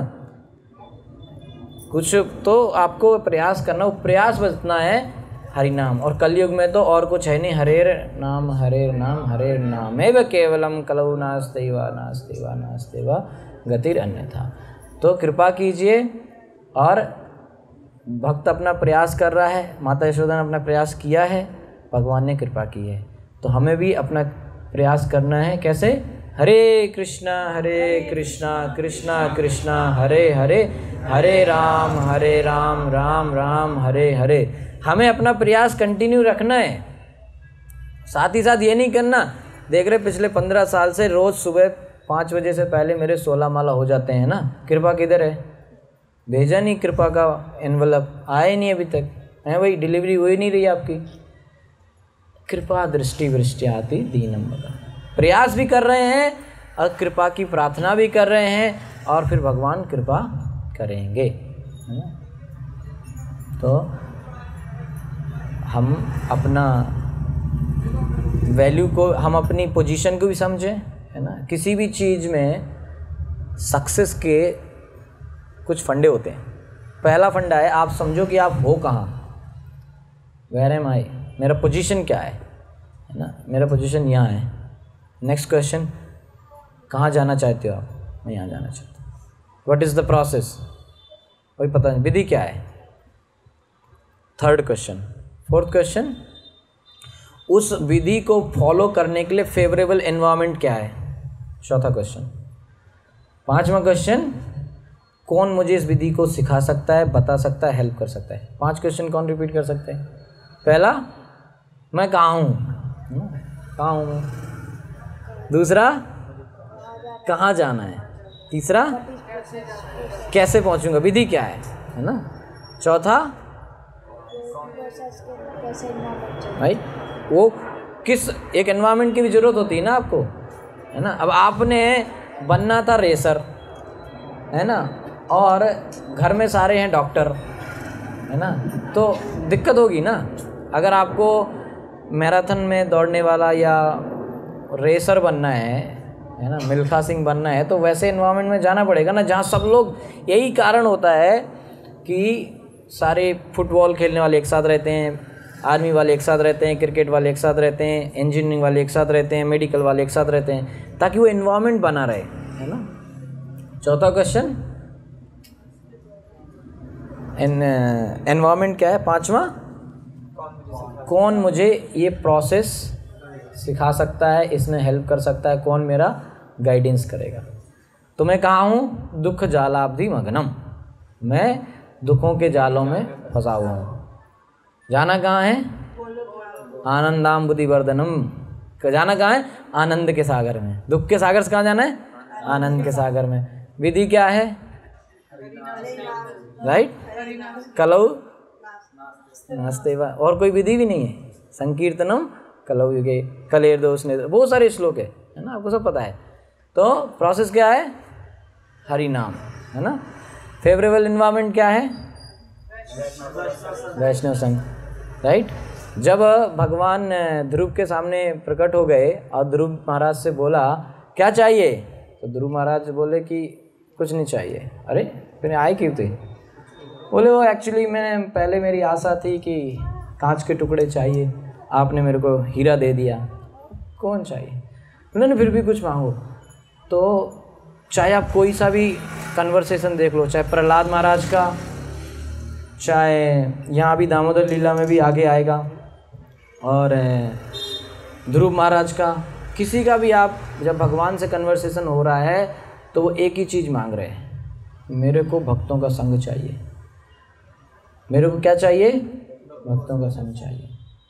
कुछ तो आपको प्रयास करना। वो प्रयास बचना है हरि नाम। और कलयुग में तो और कुछ है नहीं, हरेर नाम एव केवलम कलौ नास्तेवा गतिर अन्यथा। तो कृपा कीजिए। और भक्त अपना प्रयास कर रहा है, माता यशोदा ने अपना प्रयास किया है, भगवान ने कृपा की है, तो हमें भी अपना प्रयास करना है। कैसे? हरे कृष्णा कृष्णा कृष्णा हरे हरे, हरे राम राम राम हरे हरे। हमें अपना प्रयास कंटिन्यू रखना है। साथ ही साथ ये नहीं करना, देख रहे पिछले 15 साल से रोज़ सुबह 5 बजे से पहले मेरे 16 माला हो जाते हैं ना। कृपा किधर है? भेजा नहीं, कृपा का एनवलप आया नहीं अभी तक, है भाई, डिलीवरी हो ही नहीं रही आपकी। कृपा दृष्टि वृष्ट्याति दीनम बता, प्रयास भी कर रहे हैं और कृपा की प्रार्थना भी कर रहे हैं, और फिर भगवान कृपा करेंगे, है ना। तो हम अपना वैल्यू को, हम अपनी पोजीशन को भी समझें, है ना। किसी भी चीज़ में सक्सेस के कुछ फंडे होते हैं। पहला फंडा है, आप समझो कि आप हो कहाँ, वेयर एम आई, मेरा पोजीशन क्या है ना, मेरा पोजीशन यहाँ है। नेक्स्ट क्वेश्चन, कहाँ जाना चाहते हो आप, मैं यहाँ जाना चाहता हूँ। व्हाट इज़ द प्रोसेस, कोई पता नहीं, विधि क्या है। Third question. फोर्थ क्वेश्चन, उस विधि को फॉलो करने के लिए फेवरेबल एनवायरनमेंट क्या है। चौथा क्वेश्चन। पांचवा क्वेश्चन, कौन मुझे इस विधि को सिखा सकता है, बता सकता है, हेल्प कर सकता है। 5 क्वेश्चन कौन रिपीट कर सकते हैं। पहला, मैं कहाँ हूँ, कहाँ हूँ मैं। दूसरा, कहाँ जाना है। तीसरा, कैसे पहुँचूँगा, विधि क्या है ना। चौथा, भाई वो किस एक एनवायरनमेंट की भी ज़रूरत होती है ना आपको, है ना। अब आपने बनना था रेसर, है ना, और घर में सारे हैं डॉक्टर, है ना, तो दिक्कत होगी ना। अगर आपको मैराथन में दौड़ने वाला या रेसर बनना है ना, मिल्खा सिंह बनना है, तो वैसे एनवायरनमेंट में जाना पड़ेगा ना, जहाँ सब लोग, यही कारण होता है कि सारे फुटबॉल खेलने वाले एक साथ रहते हैं, आर्मी वाले एक साथ रहते हैं, क्रिकेट वाले एक साथ रहते हैं, इंजीनियरिंग वाले एक साथ रहते हैं, मेडिकल वाले एक साथ रहते हैं, ताकि वो एनवायरनमेंट बना रहे, है ना। चौथा क्वेश्चन, एनवायरनमेंट क्या है। पांचवा, कौन मुझे ये प्रोसेस सिखा सकता है, इसमें हेल्प कर सकता है, कौन मेरा गाइडेंस करेगा। तो मैं कहाँ हूँ, दुख जालाब्धि मग्नम, मैं दुखों के जालों में फंसा हुआ हूँ। जाना कहाँ है, आनंदाम बुद्धि वर्धनम, जाना कहाँ है, आनंद के सागर में। दुख के सागर से कहाँ जाना है, आनंद के सागर में। विधि क्या है, राइट, कलौ नास्ते वा, और कोई विधि भी नहीं है। संकीर्तनम कलौ युगे कलेर दोष ने, बहुत सारे श्लोक है ना, आपको सब पता है। तो प्रोसेस क्या है, हरि नाम, है ना। फेवरेबल एनवायरनमेंट क्या है, वैष्णव संघ, राइट। जब भगवान ध्रुव के सामने प्रकट हो गए और ध्रुव महाराज से बोला क्या चाहिए, तो ध्रुव महाराज बोले कि कुछ नहीं चाहिए। अरे फिर आए क्यों थे, बोले वो एक्चुअली मैंने पहले, मेरी आशा थी कि कांच के टुकड़े चाहिए, आपने मेरे को हीरा दे दिया, कौन चाहिए। उन्होंने फिर भी कुछ मांगो। तो चाहे आप कोई सा भी कन्वर्सेशन देख लो, चाहे प्रहलाद महाराज का, चाहे यहाँ भी दामोदर लीला में भी आगे आएगा, और ध्रुव महाराज का, किसी का भी, आप जब भगवान से कन्वर्सेशन हो रहा है तो वो एक ही चीज़ मांग रहे हैं, मेरे को भक्तों का संग चाहिए। मेरे को क्या चाहिए, भक्तों का संग चाहिए।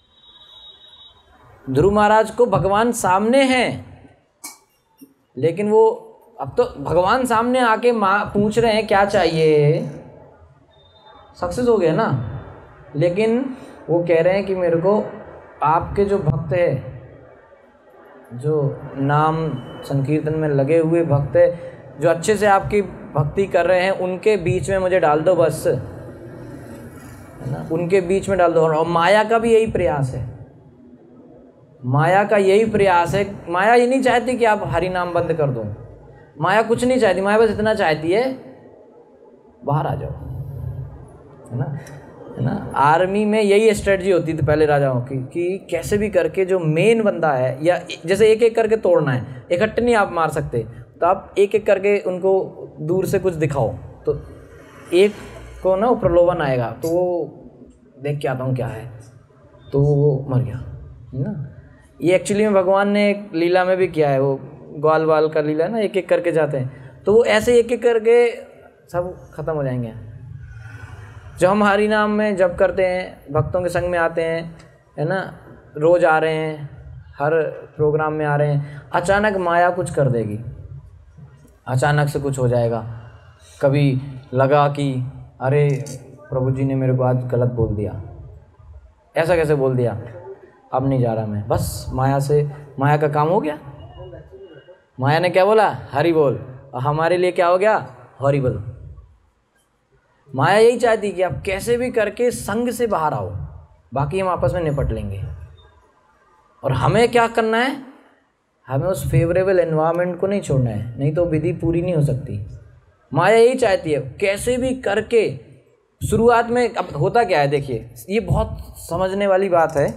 ध्रुव महाराज को भगवान सामने हैं, लेकिन वो अब तो भगवान सामने आके पूछ रहे हैं क्या चाहिए, सक्सेस हो गया ना। लेकिन वो कह रहे हैं कि मेरे को आपके जो भक्त है, जो नाम संकीर्तन में लगे हुए भक्त है, जो अच्छे से आपकी भक्ति कर रहे हैं, उनके बीच में मुझे डाल दो बस, है ना, उनके बीच में डाल दो। और माया का भी यही प्रयास है, माया का यही प्रयास है। माया ये नहीं चाहती कि आप हरि नाम बंद कर दो, माया कुछ नहीं चाहती, माया बस इतना चाहती है बाहर आ जाओ, है ना। आर्मी में यही स्ट्रेटजी होती थी पहले राजाओं की, कि कैसे भी करके जो मेन बंदा है, या जैसे एक एक करके तोड़ना है, इकट्ठे नहीं आप मार सकते, तो आप एक एक करके उनको दूर से कुछ दिखाओ, तो एक को ना प्रलोभन आएगा, तो वो देख के आता हूँ क्या है, तो वो मर गया, है ना। ये एक्चुअली में भगवान ने एक लीला में भी किया है, वो ग्वाल बाल का लीला है ना, एक एक करके जाते हैं, तो वो ऐसे एक एक करके सब खत्म हो जाएंगे। जब हम हरि नाम में जप करते हैं, भक्तों के संग में आते हैं, है ना, रोज़ आ रहे हैं, हर प्रोग्राम में आ रहे हैं, अचानक माया कुछ कर देगी, अचानक से कुछ हो जाएगा। कभी लगा कि अरे प्रभु जी ने मेरे को आज गलत बोल दिया, ऐसा कैसे बोल दिया, अब नहीं जा रहा मैं, बस माया से, माया का काम हो गया। माया ने क्या बोला, हरि बोल, और हमारे लिए क्या हो गया, हरि बोल। माया यही चाहती कि आप कैसे भी करके संग से बाहर आओ, बाकी हम आपस में निपट लेंगे। और हमें क्या करना है, हमें उस फेवरेबल एनवायरनमेंट को नहीं छोड़ना है, नहीं तो विधि पूरी नहीं हो सकती। माया यही चाहती है कैसे भी करके शुरुआत में। अब होता क्या है देखिए, ये बहुत समझने वाली बात है।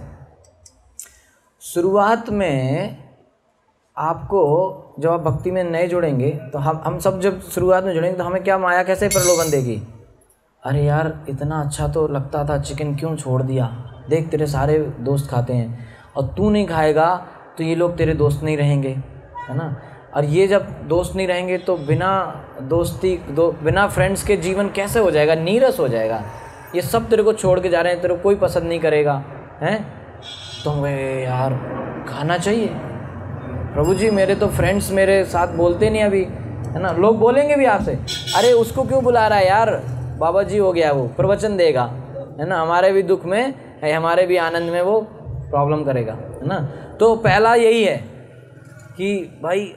शुरुआत में आपको जब आप भक्ति में नए जुड़ेंगे तो हम सब जब शुरुआत में जुड़ेंगे तो हमें क्या माया कैसे प्रलोभन देगी, अरे यार इतना अच्छा तो लगता था चिकन, क्यों छोड़ दिया, देख तेरे सारे दोस्त खाते हैं और तू नहीं खाएगा तो ये लोग तेरे दोस्त नहीं रहेंगे, है ना। और ये जब दोस्त नहीं रहेंगे तो बिना दोस्ती बिना फ्रेंड्स के जीवन कैसे हो जाएगा, नीरस हो जाएगा। ये सब तेरे को छोड़ के जा रहे हैं, तेरे को कोई पसंद नहीं करेगा, हैं तो यार खाना चाहिए। प्रभु जी मेरे तो फ्रेंड्स मेरे साथ बोलते नहीं अभी, है ना। लोग बोलेंगे भी आपसे, अरे उसको क्यों बुला रहा है यार, बाबा जी हो गया, वो प्रवचन देगा, है ना, हमारे भी दुख में है, हमारे भी आनंद में वो प्रॉब्लम करेगा, है ना। तो पहला यही है कि भाई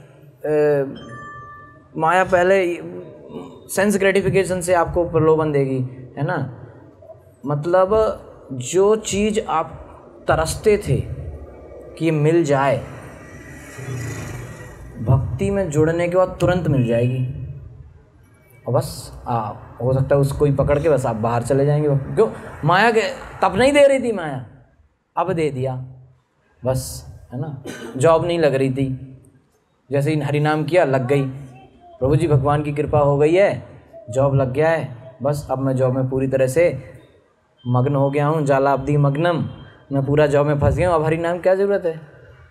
माया पहले सेंस ग्रेटिफिकेशन से आपको प्रलोभन देगी, है ना। मतलब जो चीज़ आप तरसते थे कि ये मिल जाए, भक्ति में जुड़ने के बाद तुरंत मिल जाएगी और बस हो सकता है उसको ही पकड़ के बस आप बाहर चले जाएंगे। क्यों, माया के तब नहीं दे रही थी माया, अब दे दिया बस, है ना। जॉब नहीं लग रही थी, जैसे ही हरि नाम किया लग गई, प्रभु जी भगवान की कृपा हो गई है, जॉब लग गया है, बस अब मैं जॉब में पूरी तरह से मग्न हो गया हूँ, जालाब्दी मग्नम, मैं पूरा जॉब में फंस गया हूँ, अब हरि नाम क्या ज़रूरत है।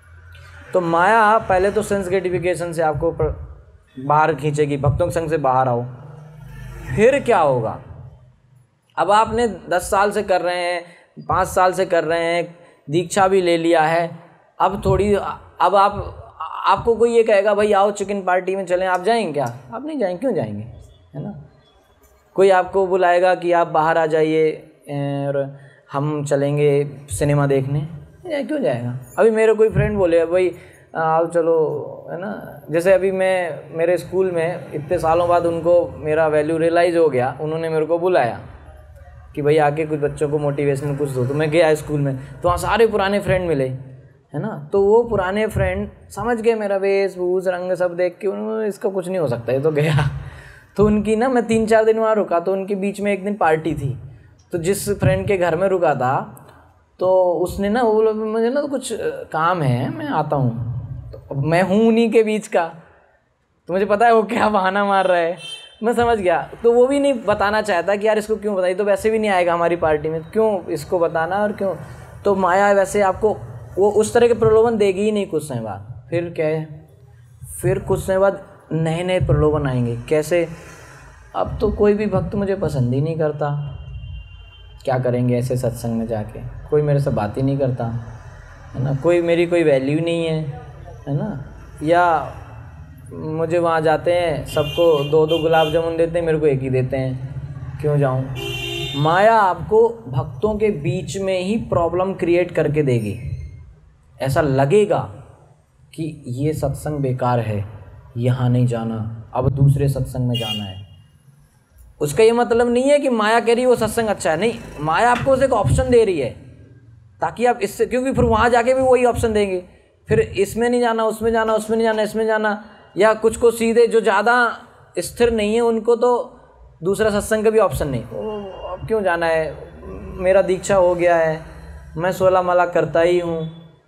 तो माया पहले तो सेंस ग्रेटिफिकेशन से आपको बाहर खींचेगी, भक्तों के संग से बाहर आओ। फिर क्या होगा, अब आपने 10 साल से कर रहे हैं, 5 साल से कर रहे हैं, दीक्षा भी ले लिया है, अब थोड़ी अब आपको कोई ये कहेगा भाई आओ चिकन पार्टी में चलें, आप जाएंगे क्या? आप नहीं जाएंगे, क्यों जाएंगे, है ना। कोई आपको बुलाएगा कि आप बाहर आ जाइए और हम चलेंगे सिनेमा देखने, क्यों जाएगा। अभी मेरे कोई फ्रेंड बोले भाई आओ चलो, है ना। जैसे अभी मेरे स्कूल में इतने सालों बाद उनको मेरा वैल्यू रियलाइज़ हो गया, उन्होंने मेरे को बुलाया कि भाई आके कुछ बच्चों को मोटिवेशनल कुछ दो। तो मैं गया स्कूल में, तो वहाँ सारे पुराने फ्रेंड मिले, है ना। तो वो पुराने फ्रेंड समझ गए मेरा वेशभूष रंग सब देख के, उन्होंने इसका कुछ नहीं हो सकता, ये तो गया। तो उनकी ना, मैं 3-4 दिन वहाँ रुका, तो उनके बीच में एक दिन पार्टी थी, तो जिस फ्रेंड के घर में रुका था तो उसने ना, वो मुझे ना तो कुछ काम है, मैं आता हूँ, तो मैं हूँ उन्हीं के बीच का, तो मुझे पता है वो क्या बहाना मार रहा है, मैं समझ गया। तो वो भी नहीं बताना चाहता कि यार इसको क्यों बताइए, तो वैसे भी नहीं आएगा हमारी पार्टी में, क्यों इसको बताना और क्यों। तो माया वैसे आपको वो उस तरह के प्रलोभन देगी ही नहीं कुछ समय बाद। फिर क्या है, फिर कुछ समय बाद नए नए प्रलोभन आएंगे। कैसे, अब तो कोई भी भक्त मुझे पसंद ही नहीं करता, क्या करेंगे ऐसे सत्संग में जाके, कोई मेरे से बात ही नहीं करता, है ना, कोई मेरी कोई वैल्यू नहीं है ना। या मुझे वहाँ जाते हैं सबको 2-2 गुलाब जामुन देते हैं, मेरे को एक ही देते हैं, क्यों जाऊँ। माया आपको भक्तों के बीच में ही प्रॉब्लम क्रिएट करके देगी। ऐसा लगेगा कि ये सत्संग बेकार है, यहाँ नहीं जाना, अब दूसरे सत्संग में जाना है। उसका ये मतलब नहीं है कि माया कह रही है वो सत्संग अच्छा है, नहीं, माया आपको एक ऑप्शन दे रही है ताकि आप इससे, क्योंकि फिर वहाँ जाके भी वही ऑप्शन देंगे, फिर इसमें नहीं जाना, उसमें जाना, उसमें नहीं जाना, इसमें जाना। या कुछ को सीधे जो ज़्यादा स्थिर नहीं है उनको तो दूसरा सत्संग का भी ऑप्शन नहीं, अब क्यों जाना है, मेरा दीक्षा हो गया है, मैं 16 माला करता ही हूँ,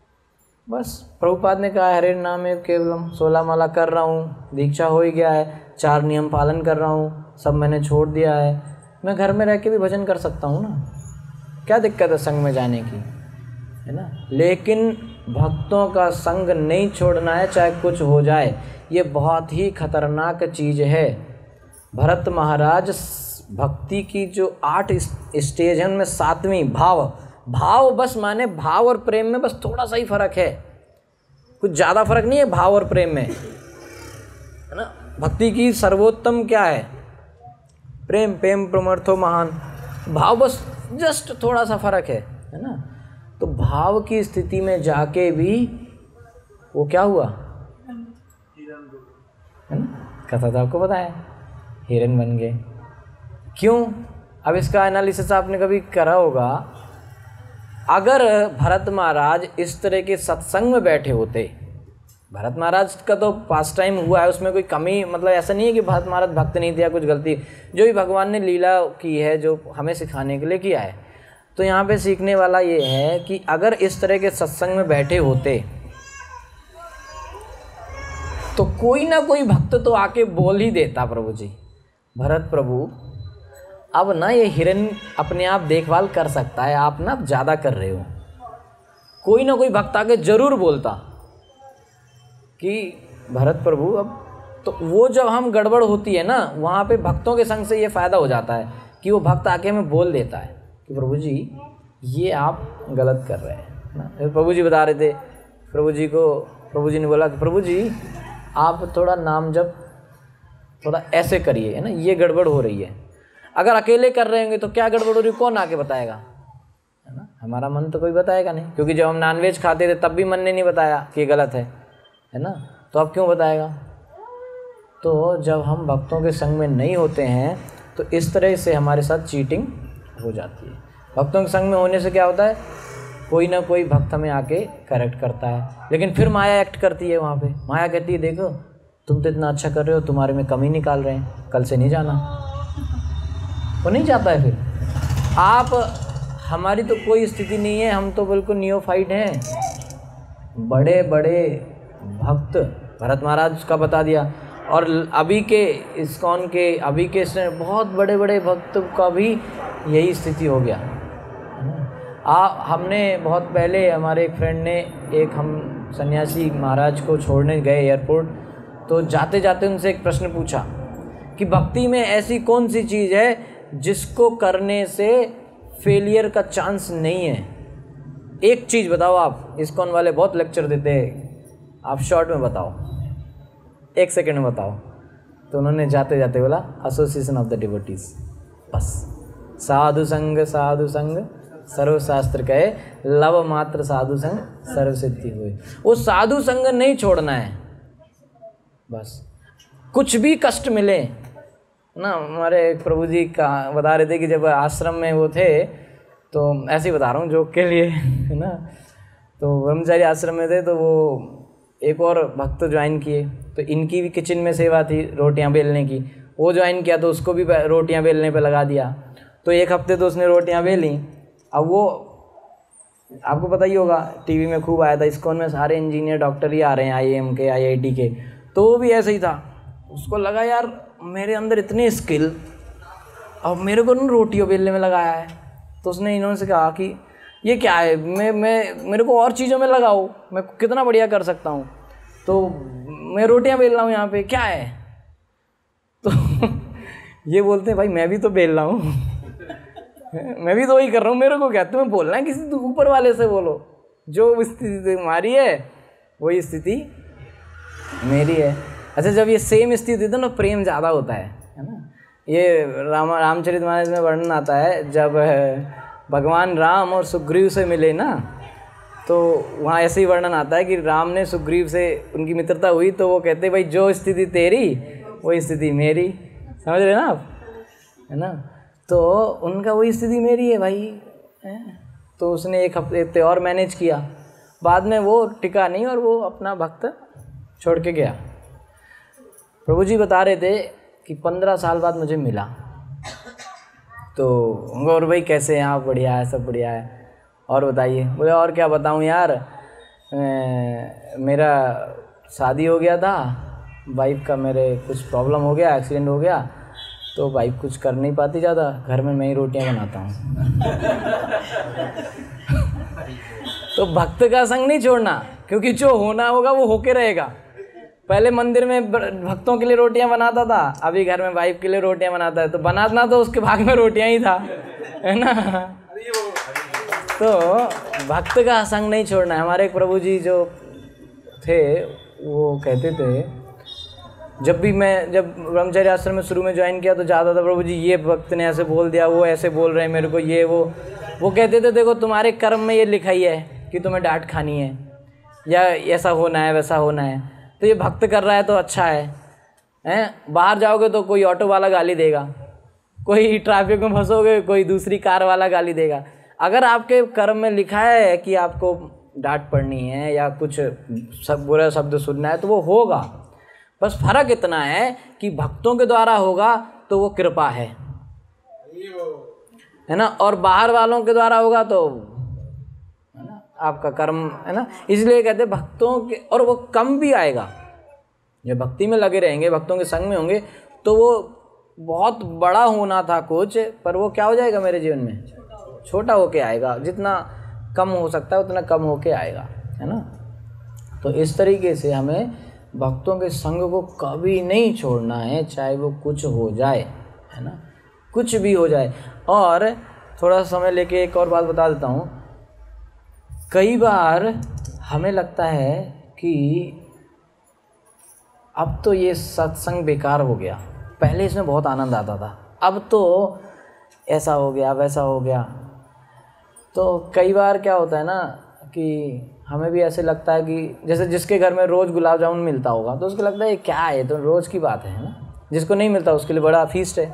बस प्रभुपाद ने कहा हरे नाम में केवलम, 16 माला कर रहा हूँ, दीक्षा हो ही गया है, 4 नियम पालन कर रहा हूँ, सब मैंने छोड़ दिया है, मैं घर में रह के भी भजन कर सकता हूँ ना, क्या दिक्कत है संग में जाने की, है ना। लेकिन भक्तों का संग नहीं छोड़ना है, चाहे कुछ हो जाए। ये बहुत ही खतरनाक चीज़ है। भरत महाराज भक्ति की जो 8 स्टेज है उनमें 7वीं भाव बस, माने भाव और प्रेम में बस थोड़ा सा ही फर्क है, कुछ ज़्यादा फर्क नहीं है भाव और प्रेम में, है ना। भक्ति की सर्वोत्तम क्या है, प्रेम, प्रेम परमर्थो महान, भाव बस जस्ट थोड़ा सा फर्क है ना। तो भाव की स्थिति में जाके भी वो क्या हुआ, है ना, कथा तो आपको पता है, हिरन बन गए। क्यों, अब इसका एनालिसिस आपने कभी करा होगा। अगर भरत महाराज इस तरह के सत्संग में बैठे होते, भरत महाराज का तो पास टाइम हुआ है, उसमें कोई कमी, मतलब ऐसा नहीं है कि भरत महाराज भक्त नहीं थे या कुछ गलती, जो भी भगवान ने लीला की है, जो हमें सिखाने के लिए किया है। तो यहाँ पे सीखने वाला ये है कि अगर इस तरह के सत्संग में बैठे होते तो कोई ना कोई भक्त तो आके बोल ही देता, प्रभु जी, भरत प्रभु अब ना ये हिरन अपने आप देखभाल कर सकता है, आप ना ज़्यादा कर रहे हो। कोई ना कोई भक्त आके जरूर बोलता कि भरत प्रभु अब तो वो जब हम गड़बड़ होती है ना, वहाँ पे भक्तों के संग से ये फ़ायदा हो जाता है कि वो भक्त आके हमें बोल देता है कि प्रभु जी ये आप गलत कर रहे हैं ना। फिर प्रभु जी बता रहे थे, प्रभु जी ने बोला कि प्रभु जी आप थोड़ा नाम जप थोड़ा ऐसे करिए, है ना, ये गड़बड़ हो रही है। अगर अकेले कर रहे होंगे तो क्या गड़बड़ हो रही है, कौन आके बताएगा, है ना। हमारा मन तो कोई बताएगा नहीं, क्योंकि जब हम नॉनवेज खाते थे तब भी मन ने नहीं बताया कि ये गलत है ना, तो अब क्यों बताएगा। तो जब हम भक्तों के संग में नहीं होते हैं तो इस तरह से हमारे साथ चीटिंग हो जाती है। भक्तों के संग में होने से क्या होता है, कोई ना कोई भक्त हमें आके करेक्ट करता है, लेकिन फिर माया एक्ट करती है वहाँ पे। माया कहती है देखो तुम तो इतना अच्छा कर रहे हो, तुम्हारे में कमी निकाल रहे हैं, कल से नहीं जाना। वो नहीं जाता है फिर। आप, हमारी तो कोई स्थिति नहीं है, हम तो बिल्कुल नियोफाइट हैं। बड़े बड़े भक्त भरत महाराज का बता दिया, और अभी के इस्कॉन के अभी के बहुत बड़े बड़े भक्त का भी यही स्थिति हो गया। हमने बहुत पहले हमारे एक फ्रेंड ने, एक हम सन्यासी महाराज को छोड़ने गए एयरपोर्ट, तो जाते जाते उनसे एक प्रश्न पूछा कि भक्ति में ऐसी कौन सी चीज़ है जिसको करने से फेलियर का चांस नहीं है। एक चीज़ बताओ आप, इस्कॉन वाले बहुत लेक्चर देते हैं, आप शॉर्ट में बताओ, 1 सेकंड में बताओ। तो उन्होंने जाते जाते बोला एसोसिएशन ऑफ द डिवोटीज। बस साधु संग सर्वशास्त्र कहे, लव मात्र साधु संग सर्व सिद्धि हुए। वो साधु संग नहीं छोड़ना है, बस कुछ भी कष्ट मिले ना। हमारे प्रभु जी का बता रहे थे कि जब आश्रम में वो थे, तो ऐसे ही बता रहा हूँ जोक के लिए, है ना, तो ब्रह्मचारी आश्रम में थे, तो वो एक और भक्त ज्वाइन किए, तो इनकी भी किचन में सेवा थी रोटियां बेलने की, वो ज्वाइन किया तो उसको भी रोटियां बेलने पे लगा दिया। तो 1 हफ्ते तो उसने रोटियां बेली। अब वो आपको पता ही होगा, टीवी में खूब आया था, इस्कॉन में सारे इंजीनियर डॉक्टर ही आ रहे हैं, IIM के IIT के, तो वो भी ऐसे ही था। उसको लगा यार मेरे अंदर इतनी स्किल, अब मेरे को ना रोटियां बेलने में लगाया है। तो उसने इन्होंने से कहा कि ये क्या है, मेरे को और चीज़ों में लगाओ, मैं कितना बढ़िया कर सकता हूँ, तो मैं रोटियां बेल रहा हूँ यहाँ पे, क्या है। तो ये बोलते हैं भाई मैं भी तो बेल रहा हूँ, मैं भी तो वही कर रहा हूँ, मेरे को क्या, तुम्हें बोलना है किसी ऊपर वाले से बोलो, जो स्थिति तुम्हारी है वही स्थिति मेरी है। अच्छा, जब ये सेम स्थिति तो ना प्रेम ज़्यादा होता है ना। ये रामचरितमानस में वर्णन आता है, जब भगवान राम और सुग्रीव से मिले ना, तो वहाँ ऐसे ही वर्णन आता है कि राम ने सुग्रीव से उनकी मित्रता हुई, तो वो कहते भाई जो स्थिति तेरी वही स्थिति मेरी, समझ रहे ना आप, है ना। तो उनका वही स्थिति मेरी है भाई, है? तो उसने 1 हफ्ते और मैनेज किया, बाद में वो टिका नहीं और वो अपना भक्त छोड़ के गया। प्रभु जी बता रहे थे कि 15 साल बाद मुझे मिला, तो और भाई कैसे हैं आप, बढ़िया है, सब बढ़िया है, और बताइए। बोले और क्या बताऊं यार, मेरा शादी हो गया था, वाइफ का मेरे कुछ प्रॉब्लम हो गया, एक्सीडेंट हो गया, तो वाइफ कुछ कर नहीं पाती ज़्यादा, घर में मैं ही रोटियां बनाता हूँ। तो भक्त का संग नहीं छोड़ना, क्योंकि जो होना होगा वो होके रहेगा। पहले मंदिर में भक्तों के लिए रोटियां बनाता था, अभी घर में वाइफ के लिए रोटियां बनाता है, तो बनाना तो उसके भाग में रोटियां ही था, है ना। तो भक्त का संग नहीं छोड़ना है। हमारे प्रभु जी जो थे वो कहते थे, जब ब्रह्मचर्य आश्रम में शुरू में ज्वाइन किया तो जाता था, प्रभु जी ये भक्त ने ऐसे बोल दिया, वो ऐसे बोल रहे हैं मेरे को, ये वो कहते थे देखो तुम्हारे कर्म में ये लिखा ही है कि तुम्हें डांट खानी है, या ऐसा होना है वैसा होना है। तो ये भक्त कर रहा है तो अच्छा है। बाहर जाओगे तो कोई ऑटो वाला गाली देगा, कोई ट्रैफिक में फंसोगे कोई दूसरी कार वाला गाली देगा। अगर आपके कर्म में लिखा है कि आपको डांट पड़नी है या कुछ सब बुरा शब्द सुनना है तो वो होगा। बस फर्क इतना है कि भक्तों के द्वारा होगा तो वो कृपा है ना, और बाहर वालों के द्वारा होगा तो है ना आपका कर्म है ना। इसलिए कहते भक्तों के, और वो कम भी आएगा। जब भक्ति में लगे रहेंगे, भक्तों के संग में होंगे तो वो बहुत बड़ा होना था कुछ, पर वो क्या हो जाएगा मेरे जीवन में, छोटा होके आएगा। जितना कम हो सकता है उतना कम होके आएगा, है ना। तो इस तरीके से हमें भक्तों के संग को कभी नहीं छोड़ना है, चाहे वो कुछ हो जाए, है ना, कुछ भी हो जाए। और थोड़ा समय लेके एक और बात बता देता हूँ। कई बार हमें लगता है कि अब तो ये सत्संग बेकार हो गया, पहले इसमें बहुत आनंद आता था, अब तो ऐसा हो गया वैसा हो गया। तो कई बार क्या होता है ना कि हमें भी ऐसे लगता है कि जैसे जिसके घर में रोज़ गुलाब जामुन मिलता होगा तो उसको लगता है ये क्या है, तो रोज़ की बात है ना। जिसको नहीं मिलता उसके लिए बड़ा फीस्ट है।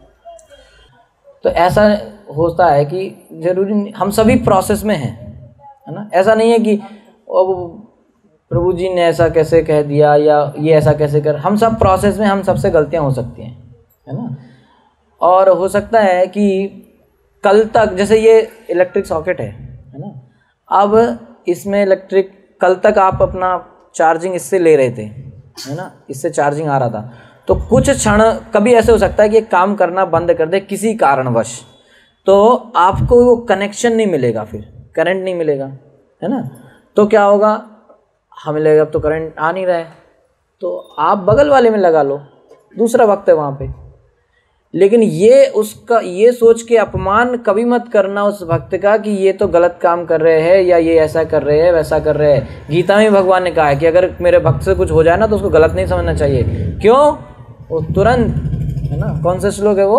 तो ऐसा होता है कि जरूरी नहीं, हम सभी प्रोसेस में हैं, है ना। ऐसा नहीं है कि प्रभु जी ने ऐसा कैसे कह दिया या ये ऐसा कैसे कर, हम सब प्रोसेस में, हम सबसे गलतियां हो सकती हैं, है ना। और हो सकता है कि कल तक, जैसे ये इलेक्ट्रिक सॉकेट है ना, अब इसमें इलेक्ट्रिक, कल तक आप अपना चार्जिंग इससे ले रहे थे, है ना, इससे चार्जिंग आ रहा था। तो कुछ क्षण कभी ऐसे हो सकता है कि काम करना बंद कर दे किसी कारणवश, तो आपको वो कनेक्शन नहीं मिलेगा, फिर करंट नहीं मिलेगा, है ना। तो क्या होगा, हमें लगेगा अब तो करंट आ नहीं रहा है, तो आप बगल वाले में लगा लो, दूसरा वक्त है वहाँ पे। लेकिन ये उसका ये सोच के अपमान कभी मत करना उस भक्त का कि ये तो गलत काम कर रहे हैं या ये ऐसा कर रहे हैं वैसा कर रहे हैं। गीता में भगवान ने कहा है कि अगर मेरे भक्त से कुछ हो जाए ना तो उसको गलत नहीं समझना चाहिए। क्यों? वो तुरंत, है ना, कौन सा श्लोक है वो,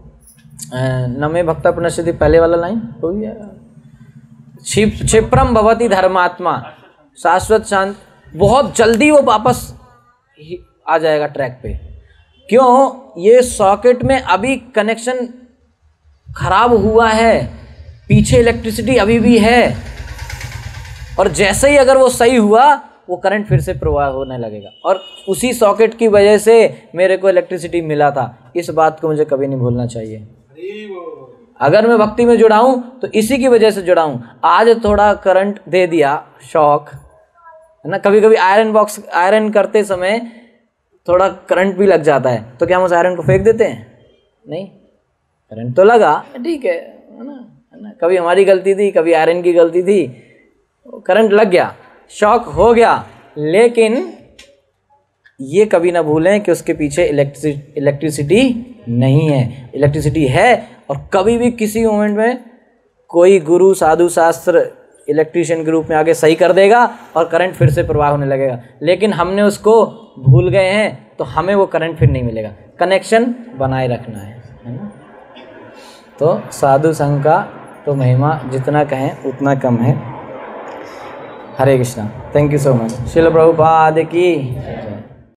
नमे भक्ता प्रणश्यति, पहले वाला लाइन हो गया, क्षिप्रम भवति धर्मात्मा, शाश्वत शांत, बहुत जल्दी वो वापस आ जाएगा ट्रैक पे। क्यों? ये सॉकेट में अभी कनेक्शन खराब हुआ है, पीछे इलेक्ट्रिसिटी अभी भी है, और जैसे ही अगर वो सही हुआ वो करंट फिर से प्रवाह होने लगेगा। और उसी सॉकेट की वजह से मेरे को इलेक्ट्रिसिटी मिला था, इस बात को मुझे कभी नहीं भूलना चाहिए। अगर मैं भक्ति में जुड़ा हूं तो इसी की वजह से जुड़ा हूं। आज थोड़ा करंट दे दिया, शॉक, है ना। कभी कभी आयरन करते समय थोड़ा करंट भी लग जाता है, तो क्या हम उस आयरन को फेंक देते हैं? नहीं, करंट तो लगा, ठीक है ना। कभी हमारी गलती थी, कभी आयरन की गलती थी, करंट लग गया, शॉक हो गया, लेकिन ये कभी ना भूलें कि उसके पीछे इलेक्ट्रिसिटी नहीं है। इलेक्ट्रिसिटी है, और कभी भी किसी मोमेंट में कोई गुरु, साधु, शास्त्र इलेक्ट्रिशियन के रूप में आके सही कर देगा और करंट फिर से प्रवाह होने लगेगा। लेकिन हमने उसको भूल गए हैं तो हमें वो करंट फिर नहीं मिलेगा। कनेक्शन बनाए रखना है ना। तो साधु संघ का तो महिमा जितना कहें उतना कम है। Hare Krishna. Thank you so much. Srila Prabhupada की।